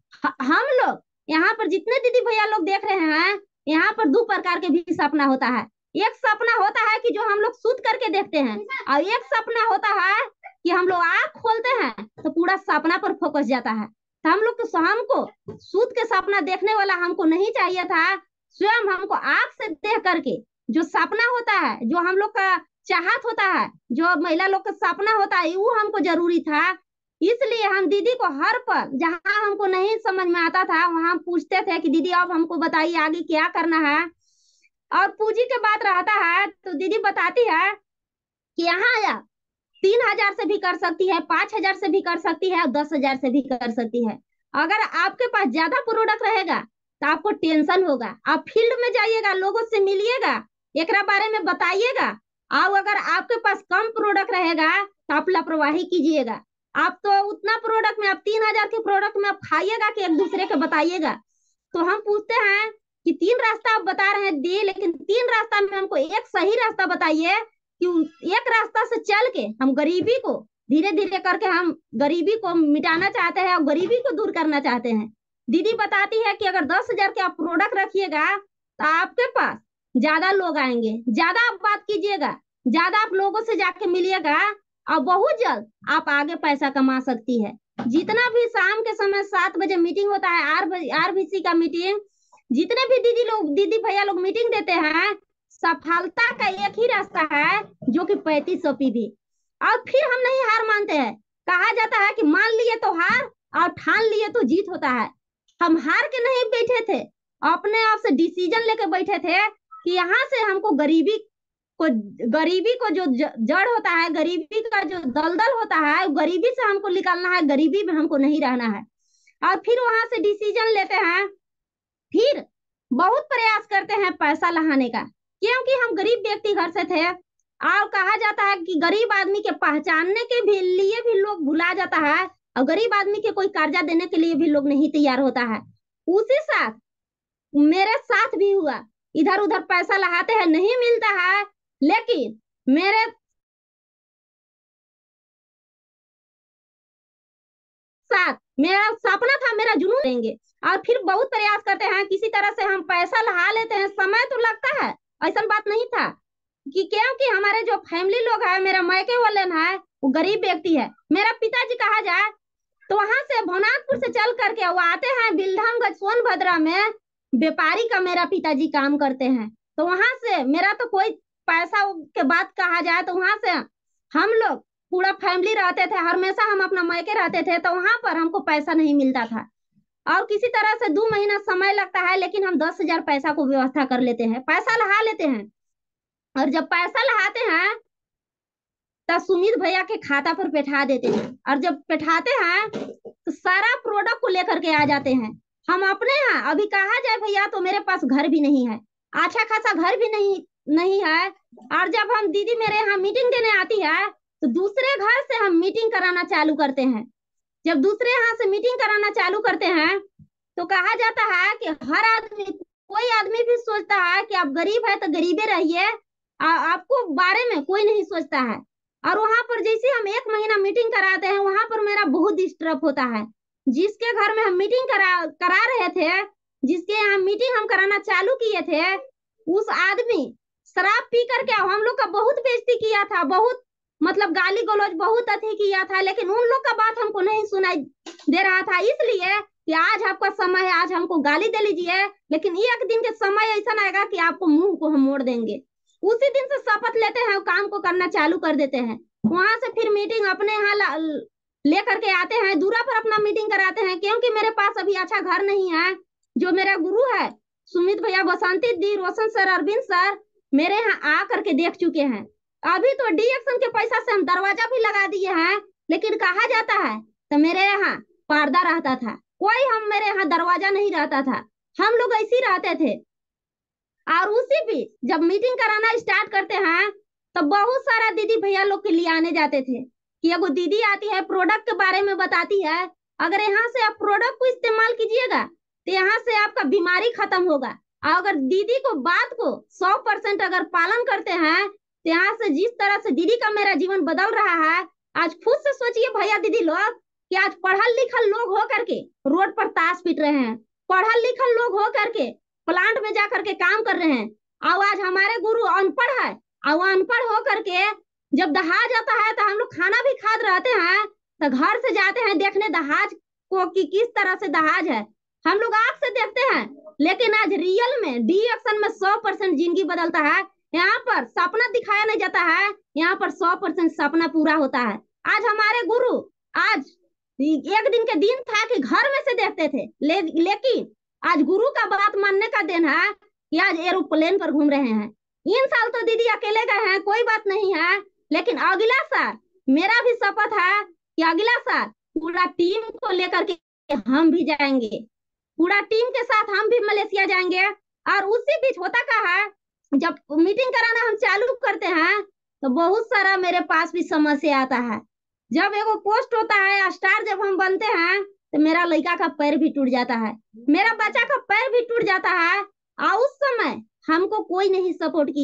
हम लोग यहाँ पर जितने दीदी भैया लोग देख रहे हैं, यहाँ पर दो प्रकार के भी सपना होता है। एक सपना होता है कि जो हम लोग सूत करके देखते हैं, और एक सपना होता है कि हम लोग आँख खोलते हैं तो पूरा सपना पर फोकस जाता है। तो हम लोग तो हमको सूत के सपना देखने वाला हमको नहीं चाहिए था, स्वयं हमको आँख से देख करके जो सपना होता है, जो हम लोग का चाहत होता है, जो महिला लोग का सपना होता है, वो हमको जरूरी था। इसलिए हम दीदी को हर पल जहाँ हमको नहीं समझ में आता था वहां पूछते थे कि दीदी अब हमको बताइए आगे क्या करना है। और पूंजी के बात रहता है तो दीदी बताती है कि यहाँ तीन हजार से भी कर सकती है, पांच हजार से भी कर सकती है और दस हजार से भी कर सकती है। अगर आपके पास ज्यादा प्रोडक्ट रहेगा तो आपको टेंशन होगा, आप फील्ड में जाइएगा, लोगों से मिलिएगा, एक बारे में बताइएगा। और अगर आपके पास कम प्रोडक्ट रहेगा तो आप लापरवाही कीजिएगा। आप तो उतना प्रोडक्ट में, आप तीन हजार के प्रोडक्ट में आप खाइएगा कि एक दूसरे को बताइएगा। तो हम पूछते हैं कि तीन रास्ता आप बता रहे हैं दी, लेकिन तीन रास्ता में हमको एक सही रास्ता बताइए कि एक रास्ता से चल के हम गरीबी को धीरे धीरे करके हम गरीबी को मिटाना चाहते हैं और गरीबी को दूर करना चाहते हैं। दीदी बताती है कि अगर दस हजार के आप प्रोडक्ट रखिएगा तो आपके पास ज्यादा लोग आएंगे, ज्यादा आप बात कीजिएगा, ज्यादा आप लोगों से जाके मिलिएगा और बहुत जल्द आप आगे पैसा कमा सकती है। जितना भी शाम के समय सात बजे मीटिंग होता है, आर आरबीसी का मीटिंग, जितने भी दीदी लोग दीदी भैया लोग मीटिंग देते हैं, सफलता का एक ही रास्ता है जो कि पैंतीस सौ पीवी। और फिर हम नहीं हार मानते हैं। कहा जाता है कि मान लिए तो हार और ठान लिए तो जीत होता है। हम हार के नहीं बैठे थे, अपने आप से डिसीजन लेके बैठे थे कि यहाँ से हमको गरीबी को गरीबी को जो जड़ होता है, गरीबी का जो दलदल होता है, गरीबी से हमको निकालना है, गरीबी में हमको नहीं रहना है। और फिर वहां से डिसीजन लेते हैं, फिर बहुत प्रयास करते हैं पैसा लहाने का, क्योंकि हम गरीब व्यक्ति घर से थे। और कहा जाता है कि गरीब आदमी के पहचानने के भी लिए भी लोग भुला जाता है और गरीब आदमी के कोई कर्जा देने के लिए भी लोग नहीं तैयार होता है। उसी साथ मेरे साथ भी हुआ, इधर उधर पैसा लगाते हैं, नहीं मिलता है, लेकिन मेरे साथ मेरा सपना था, मेरा जुनून देंगे। और फिर बहुत प्रयास करते हैं, किसी तरह से हम पैसा लगा लेते हैं, समय तो लगता है, ऐसा बात नहीं था कि क्योंकि हमारे जो फैमिली लोग है, मेरा मायके वाले है वो गरीब व्यक्ति है। मेरा पिताजी कहा जाए तो वहां से भवनाथपुर से चल करके वो आते हैं बिल्धामगंज सोनभद्रा में, व्यापारी का मेरा पिताजी काम करते हैं। तो वहां से मेरा तो कोई पैसा के बात कहा जाए तो वहां से हम लोग पूरा फैमिली रहते थे, हमेशा हम अपना मायके रहते थे, तो वहां पर हमको पैसा नहीं मिलता था और किसी तरह से दो महीना समय लगता है, लेकिन हम दस हजार पैसा को व्यवस्था कर लेते हैं, पैसा लगा लेते हैं। और जब पैसा लगाते हैं तब सुमित भैया के खाता पर बैठा देते हैं, और जब बैठाते हैं तो सारा प्रोडक्ट को लेकर के आ जाते हैं। हम अपने यहाँ अभी कहा जाए भैया तो मेरे पास घर भी नहीं है, अच्छा खासा घर भी नहीं नहीं है। और जब हम दीदी मेरे यहाँ मीटिंग देने आती है तो दूसरे घर से हम मीटिंग कराना चालू करते हैं। जब दूसरे यहाँ से मीटिंग कराना चालू करते हैं तो कहा जाता है कि हर आदमी, कोई आदमी भी सोचता है कि आप गरीब है तो गरीबे रहिए, आपको बारे में कोई नहीं सोचता है। और वहां पर जैसे हम एक महीना मीटिंग कराते हैं, वहां पर मेरा बहुत डिस्टर्ब होता है। जिसके घर में हम मीटिंग करा करा रहे थे, जिसके यहाँ मीटिंग हम कराना चालू किए थे, उस आदमी शराब पी करके हम लोग का बहुत बेइज्जती किया था, बहुत मतलब गाली गलौज बहुत अति किया था, लेकिन उन लोग का बात हमको नहीं सुनाई दे रहा था। इसलिए कि आज आपका समय है, आज हमको गाली दे लीजिए, लेकिन एक दिन के समय ऐसा आएगा कि आपको मुंह को हम मोड़ देंगे। उसी दिन से शपथ लेते हैं, काम को करना चालू कर देते हैं। वहां से फिर मीटिंग अपने यहाँ लेकर के आते हैं, दूरा पर अपना मीटिंग कराते हैं, क्योंकि मेरे पास अभी अच्छा घर नहीं है। जो मेरा गुरु है सुमित भैया, बसंती दी, रोशन सर, अरविंद सर मेरे यहाँ आ करके देख चुके हैं। अभी तो डी एक्शन के पैसा से हम दरवाजा भी लगा दिए हैं, लेकिन कहा जाता है तो मेरे यहाँ पर्दा रहता था, कोई हम मेरे यहाँ दरवाजा नहीं रहता था, हम लोग ऐसे ही रहते थे। और उसी भी जब मीटिंग कराना स्टार्ट करते हैं तो बहुत सारा दीदी भैया लोग के लिए आने जाते थे कि एगो दीदी आती है, प्रोडक्ट के बारे में बताती है, अगर यहाँ से आप प्रोडक्ट को इस्तेमाल कीजिएगा तो यहाँ से आपका बीमारी खत्म होगा। और अगर दीदी को बात को सौ परसेंट अगर पालन करते हैं तो यहाँ से जिस तरह से दीदी का मेरा जीवन बदल रहा है, आज खुद से सोचिए भैया दीदी लोग कि आज पढ़ल लिखल लोग हो करके रोड पर ताश पीट रहे हैं, पढ़ल लिखल लोग हो करके प्लांट में जा करके काम कर रहे हैं। और आज हमारे गुरु अनपढ़ है, और वो अनपढ़ हो करके जब दहाज आता है तो हम लोग खाना भी खाद रहते हैं तो घर से जाते हैं देखने दहाज को कि किस तरह से दहाज है, हम लोग आंख से देखते हैं, लेकिन आज रियल में डी एक्शन में सौ परसेंट जिंदगी बदलता है। यहाँ पर सपना दिखाया नहीं जाता है, यहाँ पर सौ परसेंट सपना पूरा होता है। आज हमारे गुरु, आज एक दिन के दिन था कि घर में से देखते थे, ले, लेकिन आज गुरु का बात मानने का दिन है कि आज एरोप्लेन पर घूम रहे हैं। इन साल तो दीदी अकेले गए हैं, कोई बात नहीं है, लेकिन अगला साल मेरा भी शपथ है कि अगला साल पूरा टीम को लेकर के हम भी जाएंगे, पूरा टीम के साथ हम भी मलेशिया जाएंगे। और उसी बीच होता क्या है, जब मीटिंग कराना हम चालू करते हैं तो बहुत सारा मेरे पास भी समस्या आता है। जब एगो पोस्ट होता है, स्टार जब हम बनते हैं तो मेरा लड़का का पैर भी टूट जाता है, मेरा बच्चा का पैर भी टूट जाता है, और उस समय हमको कोई नहीं सपोर्ट किए।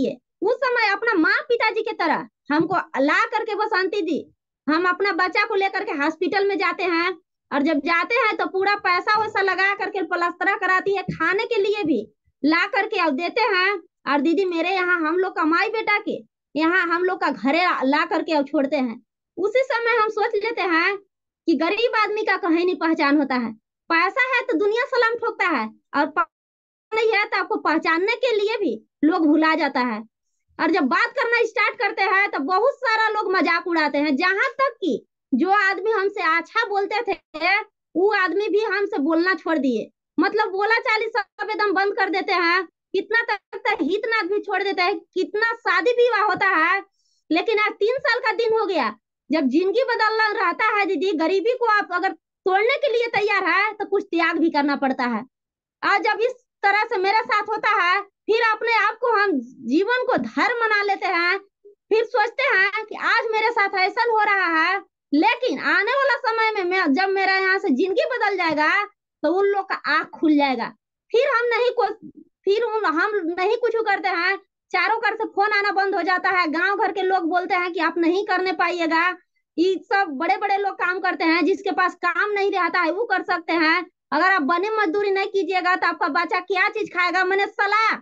उस समय अपना माँ पिताजी की तरह हमको ला करके बसंती दी। हम अपना बच्चा को लेकर के हॉस्पिटल में जाते हैं, और जब जाते हैं तो पूरा पैसा वैसा लगा करके प्लास्टर कराती है, खाने के लिए भी ला करके और देते हैं। और दीदी मेरे यहाँ हम लोग का माई बेटा के यहाँ हम लोग का घरे ला करके और छोड़ते हैं। उसी समय हम सोच लेते हैं कि गरीब आदमी का कहीं नहीं पहचान होता है। पैसा है तो दुनिया सलाम ठोकता है, और नहीं है तो आपको पहचानने के लिए भी लोग भुला जाता है। और जब बात करना स्टार्ट करते हैं तो बहुत सारा लोग मजाक उड़ाते हैं, जहां तक कि जो आदमी हमसे अच्छा बोलते थे वो आदमी भी हमसे बोलना छोड़ दिए। मतलब बोला चाली सब एकदम बंद कर देते हैं। कितना तक तक हित नाथ भी छोड़ देते हैं, कितना शादी विवाह होता है। लेकिन आज तीन साल का दिन हो गया, जब जिंदगी बदलना रहता है दीदी, गरीबी को आप अगर तोड़ने के लिए तैयार है तो कुछ त्याग भी करना पड़ता है। आज जब इस तरह से मेरे साथ होता है, फिर अपने आप को हम जीवन को धर्म बना लेते हैं। फिर सोचते हैं कि आज मेरे साथ ऐसा हो रहा है, लेकिन आने वाला समय में मैं जब मेरा यहाँ से जिंदगी बदल जाएगा तो उन लोग का आंख खुल जाएगा। फिर हम नहीं को फिर उन हम नहीं कुछ करते हैं, चारों घर से फोन आना बंद हो जाता है। गांव घर के लोग बोलते हैं कि आप नहीं करने पाइएगा, ये सब बड़े बड़े लोग काम करते हैं, जिसके पास काम नहीं रहता है वो कर सकते हैं। अगर आप बने मजदूरी नहीं कीजिएगा तो आपका बच्चा क्या चीज खाएगा। मैंने सलाह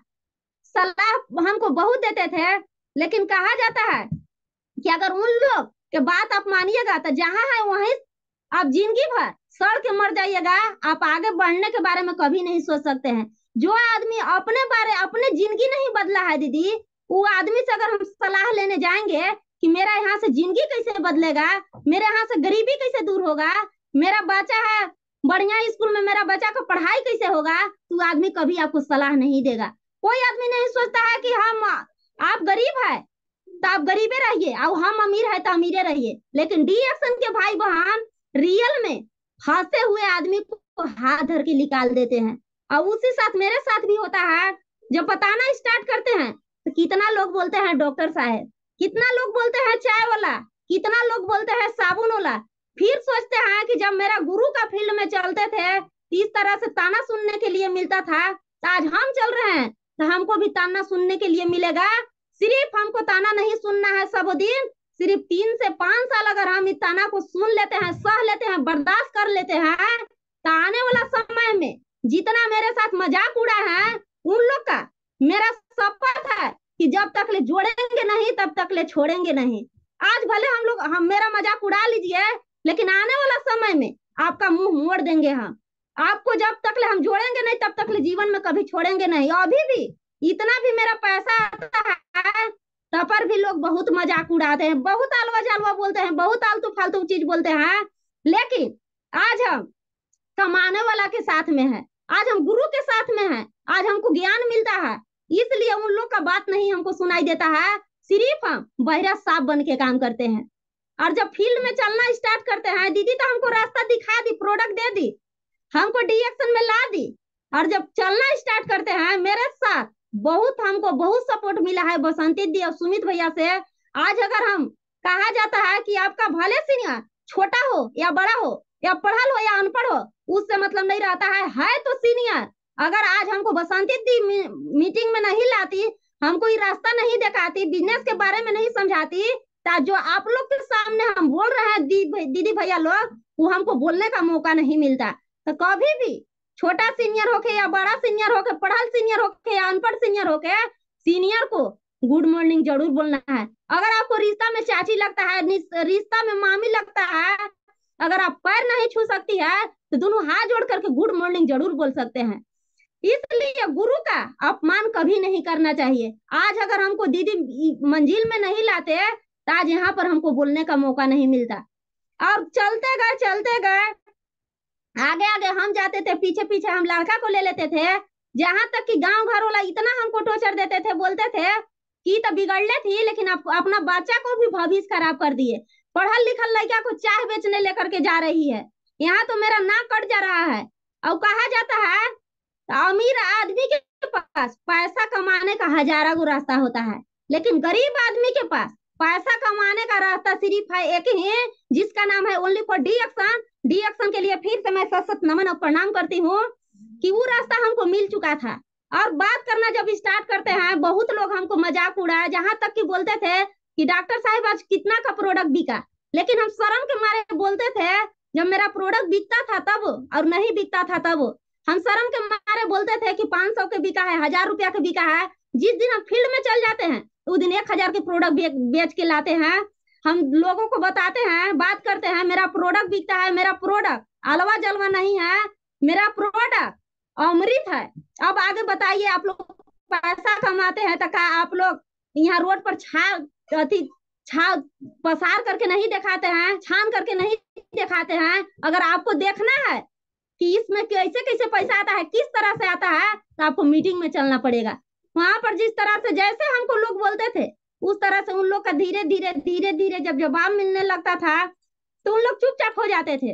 सलाह हमको बहुत देते थे, लेकिन कहा जाता है कि अगर उन लोग के बात आप मानिएगा तो जहां है वहीं आप जिंदगी भर सड़ के मर जाइएगा। आप आगे बढ़ने के बारे में कभी नहीं सोच सकते हैं। जो आदमी अपने बारे अपने जिंदगी नहीं बदला है दीदी, वो आदमी से अगर हम सलाह लेने जाएंगे कि मेरा यहाँ से जिंदगी कैसे बदलेगा, मेरे यहाँ से गरीबी कैसे दूर होगा, मेरा बच्चा है बढ़िया स्कूल में, मेरा बच्चा का पढ़ाई कैसे होगा, तो आदमी कभी आपको सलाह नहीं देगा। कोई आदमी नहीं सोचता है कि हम आप गरीब है तो आप गरीबे रहिए और हम अमीर है तो अमीरे रहिए। लेकिन डी एक्शन के भाई बहन रियल में फंसे हुए आदमी को हाथ धर के निकाल देते हैं। और उसी साथ मेरे साथ भी होता है। जब बताना स्टार्ट करते हैं तो कितना लोग बोलते हैं डॉक्टर साहब, कितना लोग बोलते हैं चाय वाला, कितना लोग बोलते हैं साबुन वाला। फिर सोचते हैं कि जब मेरा गुरु का फील्ड में चलते थे इस तरह से ताना सुनने के लिए मिलता था, तो आज हम चल रहे हैं तो हमको भी ताना सुनने के लिए मिलेगा। सिर्फ हमको ताना नहीं सुनना है सब दिन, सिर्फ तीन से पांच साल अगर हम इस ताना को सुन लेते हैं, सह लेते हैं, बर्दाश्त कर लेते हैं, तो आने वाला समय में जितना मेरे साथ मजाक उड़ा है उन लोग का मेरा शपथ है कि जब तक ले जोड़ेंगे नहीं तब तक ले छोड़ेंगे नहीं। आज भले हम लोग हम मेरा मजाक उड़ा लीजिए, लेकिन आने वाला समय में आपका मुंह मोड़ देंगे हम। आपको जब तक ले हम जोड़ेंगे नहीं तब तक ले जीवन में कभी छोड़ेंगे नहीं। अभी भी इतना भी मेरा पैसा आता है तब पर भी लोग बहुत मजाक उड़ाते हैं, बहुत आलवा जालवा बोलते हैं, बहुत आलतू फालतू चीज बोलते हैं। लेकिन आज हम कमाने वाला के साथ में है, आज हम गुरु के साथ में है, आज हमको ज्ञान मिलता है, इसलिए उन लोग का बात नहीं हमको सुनाई देता है। सिर्फ हम बहरा सांप बन के काम करते हैं। और जब फील्ड में चलना स्टार्ट करते हैं दीदी, तो हमको रास्ता दिखा दी, प्रोडक्ट दे दी, हमको डी एक्शन में ला दी। और जब चलना स्टार्ट करते हैं मेरे साथ बहुत हमको बहुत सपोर्ट मिला है बसंती दी और सुमित भैया से। आज अगर हम कहा जाता है कि आपका भले सीनियर छोटा हो या बड़ा हो या पढ़ल हो या अनपढ़ हो, उससे मतलब नहीं रहता है, है तो सीनियर। अगर आज हमको बसंती दी मी, मीटिंग में नहीं लाती, हमको ये रास्ता नहीं दिखाती, बिजनेस के बारे में नहीं समझाती, जो आप लोग के सामने हम बोल रहे हैं दी, दीदी भैया लोग, वो हमको बोलने का मौका नहीं मिलता। तो कभी भी छोटा सीनियर होके या बड़ा सीनियर होके, पढ़ल सीनियर होके या अनपढ़ सीनियर होके, सीनियर को गुड मॉर्निंग जरूर बोलना है। अगर आपको रिश्ता में चाची लगता है, रिश्ता में मामी लगता है, अगर आप पैर नहीं छू सकती है तो दोनों हाथ जोड़ करके गुड मॉर्निंग जरूर बोल सकते हैं। इसलिए गुरु का अपमान कभी नहीं करना चाहिए। आज अगर हमको दीदी मंजिल में नहीं लाते तो आज यहाँ पर हमको बोलने का मौका नहीं मिलता। और चलते गए चलते गए आगे आगे हम जाते थे, पीछे पीछे हम लड़का को ले लेते थे, जहां तक कि गांव घर वाला इतना हमको टॉर्चर देते थे, बोलते थे कि तो बिगड़ले थी लेकिन आप अपना बच्चा को भी भविष्य खराब कर दिए। पढ़ल लिखल लड़का को चाय बेचने लेकर के जा रही है, यहाँ तो मेरा नाक कट जा रहा है। और कहा जाता है अमीर आदमी के पास पैसा कमाने का हजारों गो रास्ता होता है, लेकिन गरीब आदमी के पास पैसा कमाने का रास्ता सिर्फ है एक ही, जिसका नाम है only for D action. D action के लिए फिर से मैं सत सत नमन और प्रणाम करती हूँ कि वो रास्ता हमको मिल चुका था। और बात करना जब स्टार्ट करते हैं, बहुत लोग हमको मजाक उड़ाया, जहां तक कि बोलते थे कि डॉक्टर साहब आज कितना का प्रोडक्ट बिका, लेकिन हम शर्म के मारे बोलते थे। जब मेरा प्रोडक्ट बिकता था तब और नहीं बिकता था तब हम शर्म के मारे बोलते थे कि पांच सौ के बिका है, हजार रुपया के बिका है। जिस दिन हम फील्ड में चल जाते हैं तो उस दिन एक हजार के प्रोडक्ट बे, बेच के लाते हैं। हम लोगों को बताते हैं, बात करते हैं, मेरा प्रोडक्ट बिकता है, मेरा प्रोडक्ट अलवा जलवा नहीं है, मेरा प्रोडक्ट अमृत है। अब आगे बताइए, आप लोग पैसा कमाते हैं तो क्या आप लोग यहाँ रोड पर छा अति छा पसार करके नहीं दिखाते हैं, छान करके नहीं दिखाते हैं? अगर आपको देखना है कि इसमें कैसे कैसे पैसा आता है, किस तरह से आता है, तो आपको मीटिंग में चलना पड़ेगा। वहां पर जिस तरह से जैसे हमको लोग बोलते थे उस तरह से उन लोग का धीरे धीरे धीरे धीरे जब जवाब मिलने लगता था तो उन लोग चुपचाप हो जाते थे।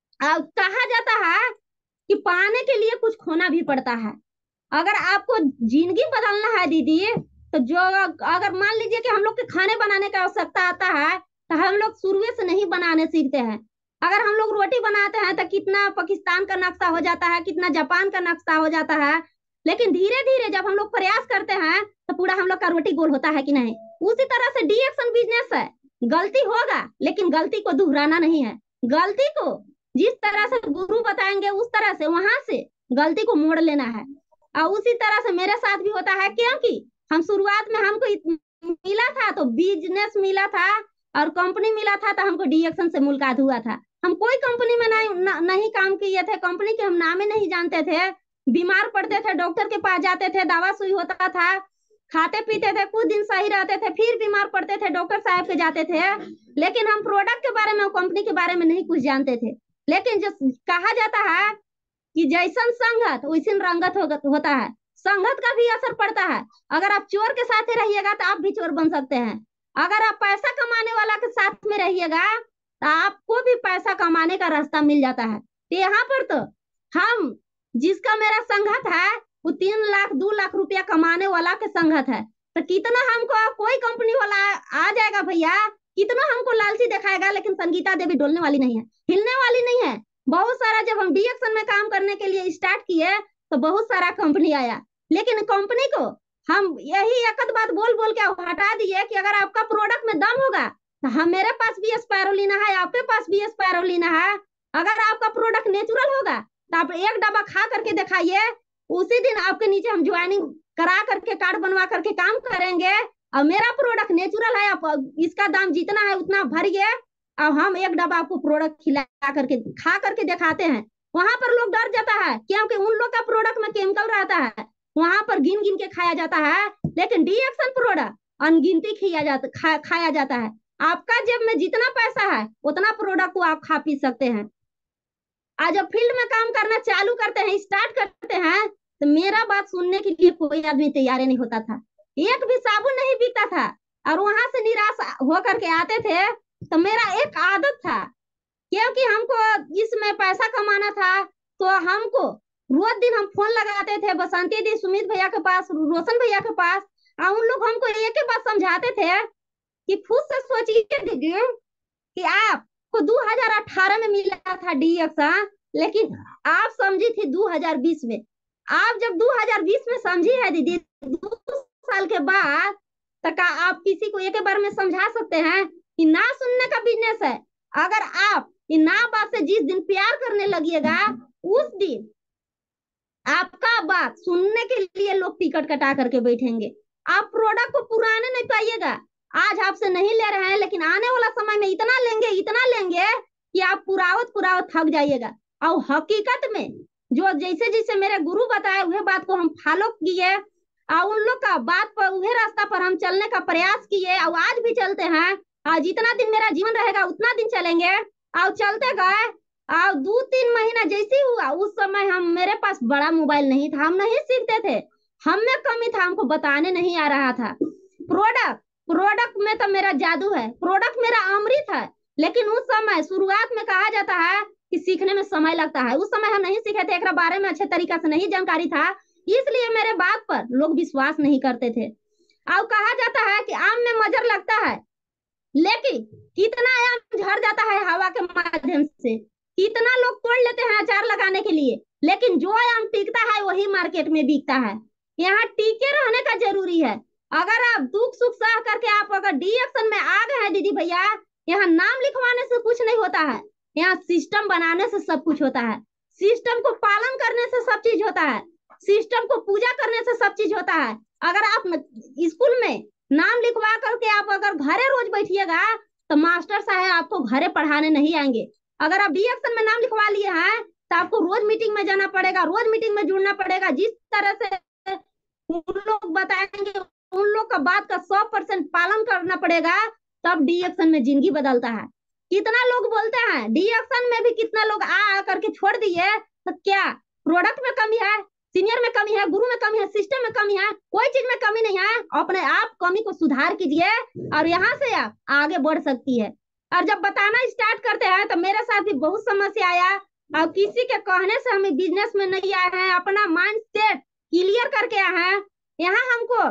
अब कहा जाता है कि पाने के लिए कुछ खोना भी पड़ता है। अगर आपको जिंदगी बदलना है दीदी, तो जो अगर मान लीजिए कि हम लोग के खाने बनाने का आवश्यकता आता है तो हम लोग शुरू से नहीं बनाने सीखते हैं। अगर हम लोग रोटी बनाते हैं तो कितना पाकिस्तान का नक्शा हो जाता है, कितना जापान का नक्शा हो जाता है, लेकिन धीरे धीरे जब हम लोग प्रयास करते हैं तो पूरा हम लोग का रोटी गोल होता है कि नहीं। उसी तरह से डी एक्शन बिजनेस है, गलती होगा लेकिन गलती को दोहराना नहीं है। गलती को जिस तरह से गुरु बताएंगे उस तरह से वहां से गलती को मोड़ लेना है। और उसी तरह से मेरे साथ भी होता है, क्योंकि हम शुरुआत में हमको मिला था तो बिजनेस मिला था और कंपनी मिला था तो हमको डी एक्शन से मुलाकात हुआ था। हम कोई कंपनी में नहीं न, नहीं काम किए थे, कंपनी के हम नाम ही नहीं जानते थे। बीमार पड़ते थे डॉक्टर के पास जाते थे, दवा सुई होता था, खाते पीते थे, कुछ दिन सही रहते थे, फिर बीमार पड़ते थे डॉक्टर साहब के जाते थे। लेकिन हम प्रोडक्ट के बारे में कंपनी के बारे में नहीं कुछ जानते थे। लेकिन जो कहा जाता है कि जैसन संगत वैसन रंगत होता है, संगत का भी असर पड़ता है। अगर आप चोर के साथ रहिएगा तो आप भी चोर बन सकते हैं। अगर आप पैसा कमाने वाला के साथ में रहिएगा तो आपको भी पैसा कमाने का रास्ता मिल जाता है। तो यहाँ पर तो हम जिसका मेरा संगत है वो तीन लाख दो लाख रुपया कमाने वाला के संगत है, तो कितना हमको कोई कंपनी वाला आ जाएगा भैया, कितना हमको लालची दिखाएगा, लेकिन संगीता देवी डोलने वाली नहीं है, हिलने वाली नहीं है। बहुत सारा जब हम डी एक्शन में काम करने के लिए स्टार्ट किए तो बहुत सारा कंपनी आया, लेकिन कंपनी को हम यही एक बात बोल बोल के हटा दिए कि अगर आपका प्रोडक्ट में दम होगा तो हम मेरे पास भी स्पायरुलिना है, आपके पास भी स्पायरुलिना है। अगर आपका प्रोडक्ट नेचुरल होगा तो आप एक डब्बा खा करके दिखाइए, उसी दिन आपके नीचे हम ज्वाइनिंग करा करके कार्ड बनवा करके काम करेंगे। और मेरा प्रोडक्ट नेचुरल है, आप इसका दाम जितना है उतना भरिए, अब हम एक डब्बा आपको प्रोडक्ट खिला करके खा करके दिखाते हैं। वहां पर लोग डर जाता है क्योंकि उन लोग का प्रोडक्ट में केमिकल रहता है, वहां पर गिन गिन के खाया जाता है। लेकिन डी एक्शन प्रोडक्ट अनगिनती खाया जाता खा, खाया जाता है। आपका जेब में जितना पैसा है उतना प्रोडक्ट को आप खा पी सकते हैं। आज जब फील्ड में काम करना चालू करते हैं, स्टार्ट करते हैं, तो मेरा बात सुनने के लिए कोई आदमी तैयार नहीं होता था। एक भी साबुन नहीं बिकता था और वहां से निराश होकर के आते थे। तो मेरा एक आदत था, क्योंकि हमको इसमें पैसा कमाना था, तो हमको रोज दिन हम फोन लगाते थे बसंती दी, सुमित भैया के पास, रोशन भैया के पास, और उन लोग हमको एक ही बात समझाते थे कि खुद से सोचिए दीदी कि आपको दो हज़ार अठारह में मिला था डी एक्शन, लेकिन आप समझी थी दो हज़ार बीस में। आप जब दो हज़ार बीस में समझी है दीदी, दो साल के बाद तक आप किसी को एक बार में समझा सकते हैं कि ना सुनने का बिजनेस है। अगर आप इन ना बात से जिस दिन प्यार करने लगिएगा उस दिन आपका बात सुनने के लिए लोग टिकट कटा करके बैठेंगे। आप प्रोडक्ट को पुराने नहीं पाइएगा। आज आपसे नहीं ले रहे हैं, लेकिन आने वाला समय में इतना लेंगे इतना लेंगे कि आप पुरावत पुरावत थक जाइएगा। और हकीकत में जो जैसे जैसे मेरे गुरु बताए वह बात को हम फॉलो किए और उन लोग का बात पर वह रास्ता पर हम चलने का प्रयास किए और आज भी चलते हैं। और जितना दिन मेरा जीवन रहेगा उतना दिन चलेंगे और चलते गए। और दो तीन महीना जैसे हुआ उस समय हम मेरे पास बड़ा मोबाइल नहीं था, हम नहीं सीखते थे, हम में कमी था, हमको बताने नहीं आ रहा था। प्रोडक्ट प्रोडक्ट में तो मेरा जादू है, प्रोडक्ट मेरा अमृत है। लेकिन उस समय शुरुआत में कहा जाता है कि सीखने में समय लगता है, उस समय हम नहीं सीखे थे, एक बारे में अच्छे तरीका से नहीं जानकारी था, इसलिए मेरे बात पर लोग विश्वास नहीं करते थे। और कहा जाता है कि आम में मजर लगता है, लेकिन कितना आम झड़ जाता है हवा के माध्यम से, कितना लोग तोड़ लेते हैं अचार लगाने के लिए, लेकिन जो आम टिकता है वही मार्केट में बिकता है। यहाँ टीके रहने का जरूरी है। अगर आप दुख सुख सह करके आप अगर डी एक्शन में आ गए हैं दीदी भैया, यहाँ नाम लिखवाने से कुछ नहीं होता है, यहाँ सिस्टम बनाने से सब कुछ होता है। सिस्टम को पालन करने से सब चीज होता है, सिस्टम को पूजा करने से सब चीज होता है। अगर आप स्कूल में नाम लिखवा करके आप अगर घरे रोज बैठिएगा तो मास्टर साहब आपको घरे पढ़ाने नहीं आएंगे। अगर आप डी एक्शन में नाम लिखवा लिए हैं तो आपको रोज मीटिंग में जाना पड़ेगा, रोज मीटिंग में जुड़ना पड़ेगा। जिस तरह से उन लोग बताएंगे उन लोग का बात का सौ परसेंट पालन करना पड़ेगा, तब डी एक्शन में जिंदगी बदलता है। कितना लोग बोलते हैं डी एक्शन में भी, कितना लोग आ आ करके छोड़ दिए, तो क्या प्रोडक्ट में कमी है, सीनियर में कमी है, गुरु में कमी है, सिस्टम में कमी है? कोई चीज में कमी नहीं है। अपने आप कमी को सुधार कीजिए और यहाँ से आप आगे बढ़ सकती है। और जब बताना स्टार्ट करते हैं तो मेरे साथ भी बहुत समस्या आया, और किसी के कहने से हमें बिजनेस में नहीं आए हैं, अपना माइंड सेट क्लियर करके आए हैं। यहाँ हमको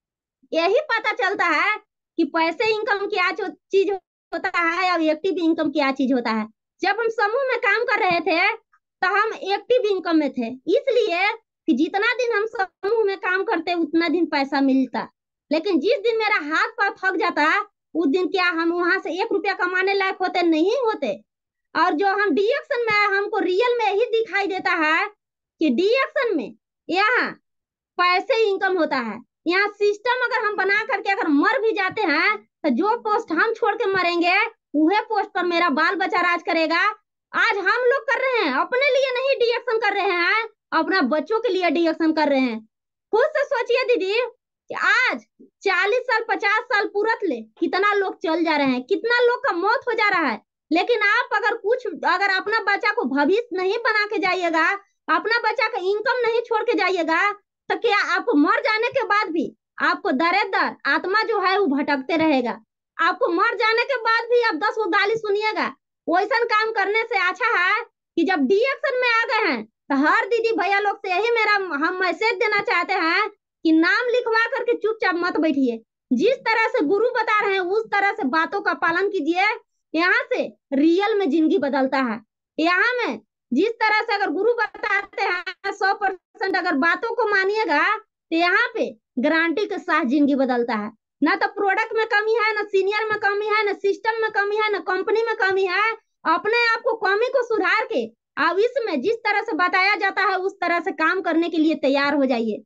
यही पता चलता है कि पैसे इनकम क्या चीज होता है और एक्टिव इनकम क्या चीज होता है। जब हम समूह में काम कर रहे थे तो हम एक्टिव इनकम में थे, इसलिए कि जितना दिन हम समूह में काम करते उतना दिन पैसा मिलता। लेकिन जिस दिन मेरा हाथ पांव थक जाता उस दिन क्या हम वहां से एक रुपया कमाने लायक होते? नहीं होते। और जो हम डी एक्शन में हमको रियल में ही दिखाई देता है कि डी एक्शन में यहाँ पैसे इनकम होता है। यहाँ सिस्टम अगर हम बना करके अगर मर भी जाते हैं तो जो पोस्ट हम छोड़ के मरेंगे वह पोस्ट पर मेरा बाल बच्चा राज करेगा। आज हम लोग कर रहे हैं, अपने लिए नहीं डी एक्शन कर रहे हैं, अपना बच्चों के लिए डी एक्शन कर रहे हैं। खुद से सोचिए दीदी कि आज चालीस साल पचास साल पूरत ले कितना लोग चल जा रहे हैं, कितना लोग का मौत हो जा रहा है। लेकिन आप अगर कुछ अगर अपना बच्चा को भविष्य नहीं बना के जाइएगा, अपना बच्चा का इनकम नहीं छोड़ के जाइएगा, तो क्या आपको मर जाने के बाद भी आपको दरे दर आत्मा जो है वो भटकते रहेगा। आपको मर जाने के बाद भी आप दस वो गाली सुनिएगा। वैसा काम करने से अच्छा है कि जब डी एक्शन में आ गए हैं तो हर दीदी भैया लोग से यही मेरा हम मैसेज देना चाहते हैं कि नाम लिखवा करके चुपचाप मत बैठिए। जिस तरह से गुरु बता रहे हैं उस तरह से बातों का पालन कीजिए। यहाँ से रियल में जिंदगी बदलता है। यहाँ में जिस तरह से अगर गुरु बताते हैं सौ परसेंट अगर बातों को मानिएगा तो यहाँ पे गारंटी के साथ जिंदगी बदलता है। ना तो प्रोडक्ट में कमी है, ना सीनियर में कमी है, ना सिस्टम में कमी है, ना कंपनी में कमी है। अपने आप को कमी को सुधार के अब इसमें जिस तरह से बताया जाता है उस तरह से काम करने के लिए तैयार हो जाइए।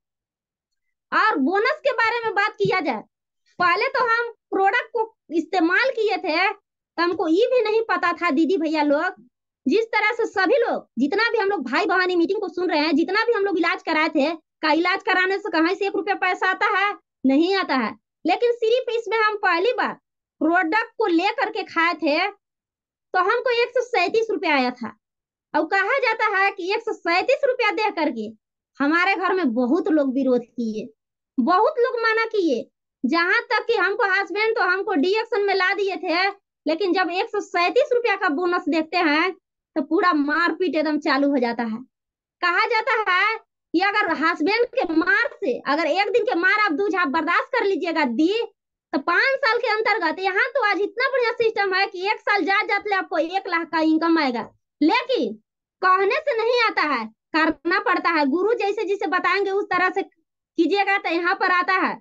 और बोनस के बारे में बात किया जाए, पहले तो हम प्रोडक्ट को इस्तेमाल किए थे तो हमको ये भी नहीं पता था दीदी भैया लोग, जिस तरह से सभी लोग जितना भी हम लोग भाई बहनी मीटिंग को सुन रहे हैं, जितना भी हम लोग इलाज कराए थे, का इलाज कराने से कहीं से एक रुपया पैसा आता है? नहीं आता है। लेकिन सिर्फ इसमें हम पहली बार प्रोडक्ट को ले करके खाए थे तो हमको एक सौ सैंतीस रुपया आया था। और कहा जाता है कि एक सौ सैंतीस रुपया दे करके हमारे घर में बहुत लोग विरोध किए, बहुत लोग मना किए, जहां तक कि हमको हस्बैंड तो हमको डी एक्शन में ला दिए थे। लेकिन जब एक सौ सैंतीस रुपया का बोनस देखते हैं तो पूरा मारपीट एकदम चालू हो जाता है। कहा जाता है कि अगर हस्बैंड के मार से अगर एक दिन के मार आप दूज आप बर्दाश्त कर लीजिएगा दी तो पांच साल के अंतर्गत यहाँ तो आज इतना बढ़िया सिस्टम है कि एक साल जात जाते आपको एक लाख का इनकम आएगा। लेकिन कहने से नहीं आता है, करना पड़ता है। गुरु जैसे जिसे बताएंगे उस तरह से कीजिएगा तो यहाँ पर आता है।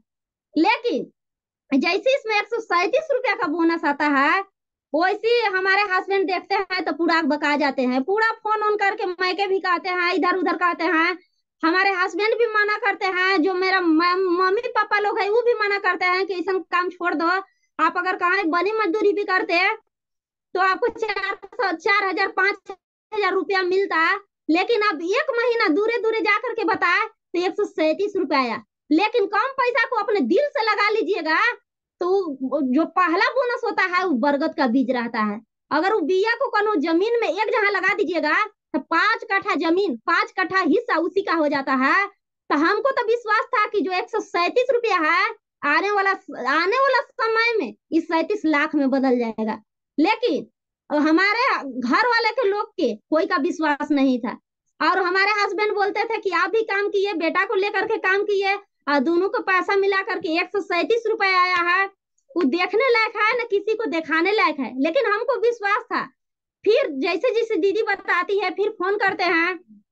लेकिन जैसे इसमें एक सौ सैंतीस रुपया का बोनस आता है वैसे हमारे हस्बैंड देखते हैं तो पूरा बका जाते हैं, पूरा फोन ऑन करके मैके भी कहते हैं, इधर उधर कहते हैं। हमारे हस्बैंड भी मना करते हैं, जो मेरा मम्मी पापा लोग है वो भी मना करते हैं कि ऐसा काम छोड़ दो। आप अगर कहीं बनी मजदूरी भी करते हैं तो आपको चार सौ चार हजार पांच हजार रुपया मिलता। लेकिन अब एक महीना दूरे दूरे जा करके बताए तो एक सौ सैंतीस रुपया आया। लेकिन कम पैसा को अपने दिल से लगा लीजिएगा तो जो पहला बोनस होता है वो बरगद का बीज रहता है। अगर वो बिया को कनो जमीन में एक जगह लगा दीजिएगा तो पांच कट्ठा जमीन पांच कट्ठा हिस्सा उसी का हो जाता है। तो हमको तो विश्वास था कि जो एक सौ सैंतीस रुपया है आने वाला आने वाला समय में इस सैंतीस लाख में बदल जाएगा। लेकिन हमारे घर वाले के लोग के कोई का विश्वास नहीं था। और हमारे हस्बैंड बोलते थे कि आप भी काम किए, बेटा को लेकर के काम किए, और दोनों को पैसा मिला करके एक सौ सैंतीस रुपया आया है। वो देखने लायक है ना किसी को दिखाने लायक है। लेकिन हमको विश्वास था। फिर जैसे जैसे दीदी बताती है फिर फोन करते हैं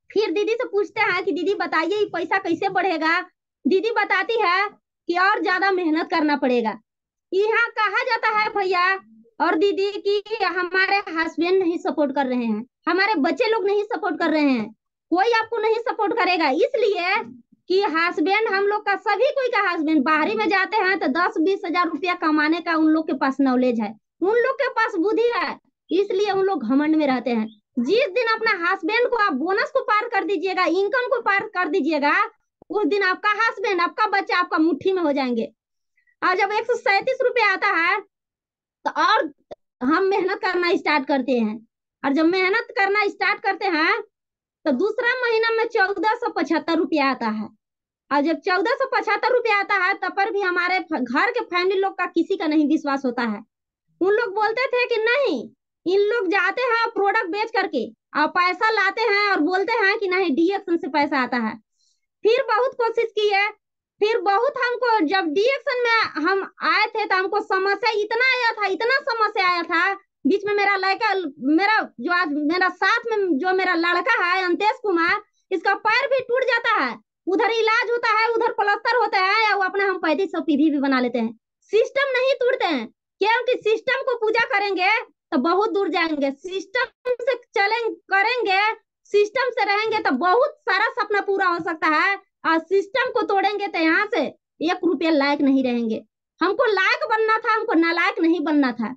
फिर दीदी से पूछते हैं कि दीदी बताइए ये पैसा कैसे बढ़ेगा। दीदी बताती है कि और ज्यादा मेहनत करना पड़ेगा। यहाँ कहा जाता है भैया और दीदी कि हमारे हस्बैंड नहीं सपोर्ट कर रहे हैं, हमारे बच्चे लोग नहीं सपोर्ट कर रहे हैं, कोई आपको नहीं सपोर्ट करेगा, इसलिए कि हस्बैंड हम लोग का, सभी कोई का हस्बैंड बाहरी में जाते हैं तो दस बीस हजार रुपया कमाने का उन लोग के पास नॉलेज है, उन लोग के पास बुद्धि है, इसलिए उन लोग घमंड में रहते हैं। जिस दिन अपना हस्बैंड को आप बोनस को पार कर दीजिएगा, इनकम को पार कर दीजिएगा, उस दिन आपका हस्बैंड, आपका बच्चा आपका मुट्ठी में हो जाएंगे। और जब एक सौ सैंतीस रुपया आता है तो और हम मेहनत करना स्टार्ट करते हैं। और जब मेहनत करना स्टार्ट करते हैं तो दूसरा महीना में चौदह सौ पचहत्तर रुपया आता है। और जब चौदह सौ पचहत्तर रुपया आता है तब पर भी हमारे घर के फैमिली लोग का किसी का नहीं विश्वास होता है। उन लोग बोलते थे कि नहीं, इन लोग जाते हैं प्रोडक्ट बेच करके और पैसा लाते हैं और बोलते हैं कि नहीं डी एक्शन से पैसा आता है। फिर बहुत कोशिश की है, फिर बहुत हमको, जब डी एक्शन में हम आए थे तो हमको समस्या इतना आया था, इतना समस्या आया था। बीच में मेरा लड़का, मेरा जो आज मेरा साथ में जो मेरा लड़का है अंतेश कुमार, इसका पैर भी टूट जाता है, उधर इलाज होता है, उधर प्लास्टर होता है, या वो अपना हम पैंतीस सौ पीवी भी बना लेते हैं। सिस्टम नहीं तोड़ते हैं, क्योंकि सिस्टम को पूजा करेंगे तो बहुत दूर जाएंगे, सिस्टम से चलेंगे करेंगे, सिस्टम से रहेंगे तो बहुत सारा सपना पूरा हो सकता है। और सिस्टम को तोड़ेंगे तो यहाँ से एक रुपया लायक नहीं रहेंगे। हमको लायक बनना था, हमको नालायक नहीं बनना था।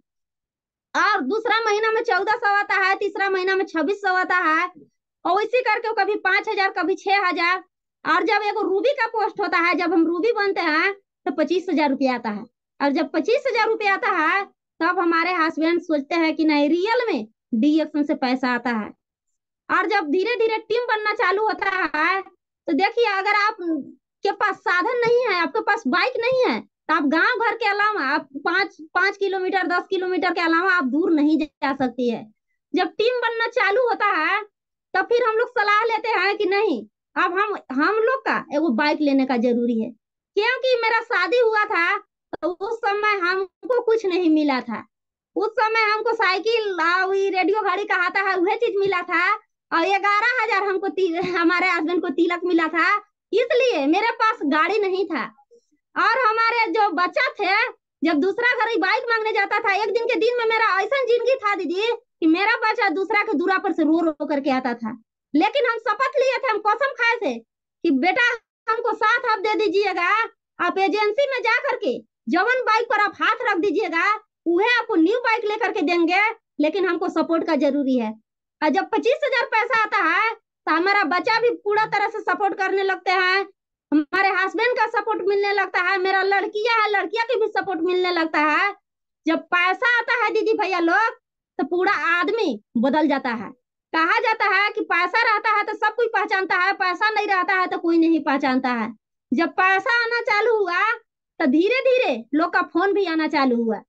और दूसरा महीना में चौदह सौ आता है, तीसरा महीना में छब्बीस सौ आता है, और इसी करके कभी पांच हजार कभी छह हजार। और जब एगो रूबी का पोस्ट होता है, जब हम रूबी बनते हैं तो पच्चीस हजार रुपया आता है। और जब पच्चीस हजार रुपया आता है तब हमारे हस्बैंड सोचते हैं कि नहीं रियल में डी एक्शन से पैसा आता है। और जब धीरे धीरे टीम बनना चालू होता है तो देखिए, अगर आप के पास साधन नहीं है, आपके पास बाइक नहीं है, तो आप गांव घर के अलावा आप पांच पांच किलोमीटर दस किलोमीटर के अलावा आप दूर नहीं जा सकती है। जब टीम बनना चालू होता है तो फिर हम लोग सलाह लेते हैं कि नहीं, अब हम हम लोग का एगो बाइक लेने का जरूरी है। क्योंकि मेरा शादी हुआ था तो उस समय हमको कुछ नहीं मिला था, उस समय हमको साइकिल रेडियो घड़ी कहाता है वह चीज मिला था, और ग्यारह हजार हमको हमारे हस्बैंड को तिलक मिला था, इसलिए मेरे पास गाड़ी नहीं था। और हमारे जो बच्चा थे, जब दूसरा घर बाइक मांगने जाता था, एक दिन के दिन में मेरा ऐसा जिंदगी था दीदी कि मेरा बच्चा दूसरा के दूरा पर से रो रो करके आता था। लेकिन हम शपथ लिए थे, हम कसम खाए थे कि बेटा हमको साथ आप दे दीजिएगा, आप एजेंसी में जा करके जवन बाइक पर आप हाथ रख दीजिएगा वह आपको न्यू बाइक लेकर के देंगे, लेकिन हमको सपोर्ट का जरूरी है। और जब पच्चीस हजार पैसा आता है तो हमारा बच्चा भी पूरा तरह से सपोर्ट करने लगते हैं, हमारे हस्बैंड का सपोर्ट मिलने लगता है, मेरा लड़कियां है लड़कियां की भी सपोर्ट मिलने लगता है। जब पैसा आता है दीदी भैया लोग तो पूरा आदमी बदल जाता है। कहा जाता है कि पैसा रहता है तो सब कोई पहचानता है, पैसा नहीं रहता है तो कोई नहीं पहचानता है। जब पैसा आना चालू हुआ तो धीरे धीरे लोग का फोन भी आना चालू हुआ।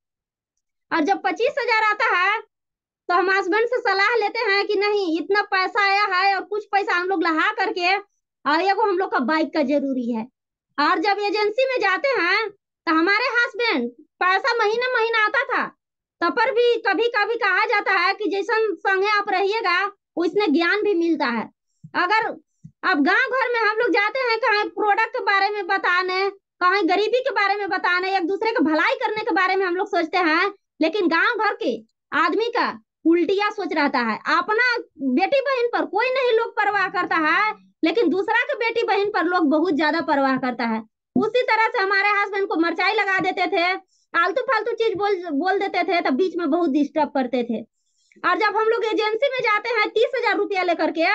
और जब पच्चीस हजार आता है तो हम हस्बैंड से सलाह लेते हैं कि नहीं इतना पैसा आया है और कुछ पैसा हम लोग लहा करके और एगो हम लोग का बाइक का जरूरी है। और जब एजेंसी में जाते हैं तो हमारे हस्बैंड, पैसा महीना महीना आता था तब पर भी कभी कभी कहा जाता है कि जैसा संगे आप रहिएगा उसमें ज्ञान भी मिलता है। अगर अब गांव घर में हम लोग जाते हैं कहीं प्रोडक्ट के बारे में बताने, कहीं गरीबी के बारे में बताने, एक दूसरे की भलाई करने के बारे में हम लोग सोचते हैं, लेकिन गांव घर के आदमी का उल्टिया सोच रहता है। अपना बेटी बहन पर कोई नहीं लोग परवाह करता है, लेकिन दूसरा के बेटी बहन पर लोग बहुत ज्यादा परवाह करता है। उसी तरह से हमारे हस्बैंड को मिर्चाई लगा देते थे, आलतू फालतू चीज बोल बोल देते थे, तब बीच में बहुत डिस्टर्ब करते थे। और जब हम लोग एजेंसी में जाते हैं तीस हजार रुपया लेकर के,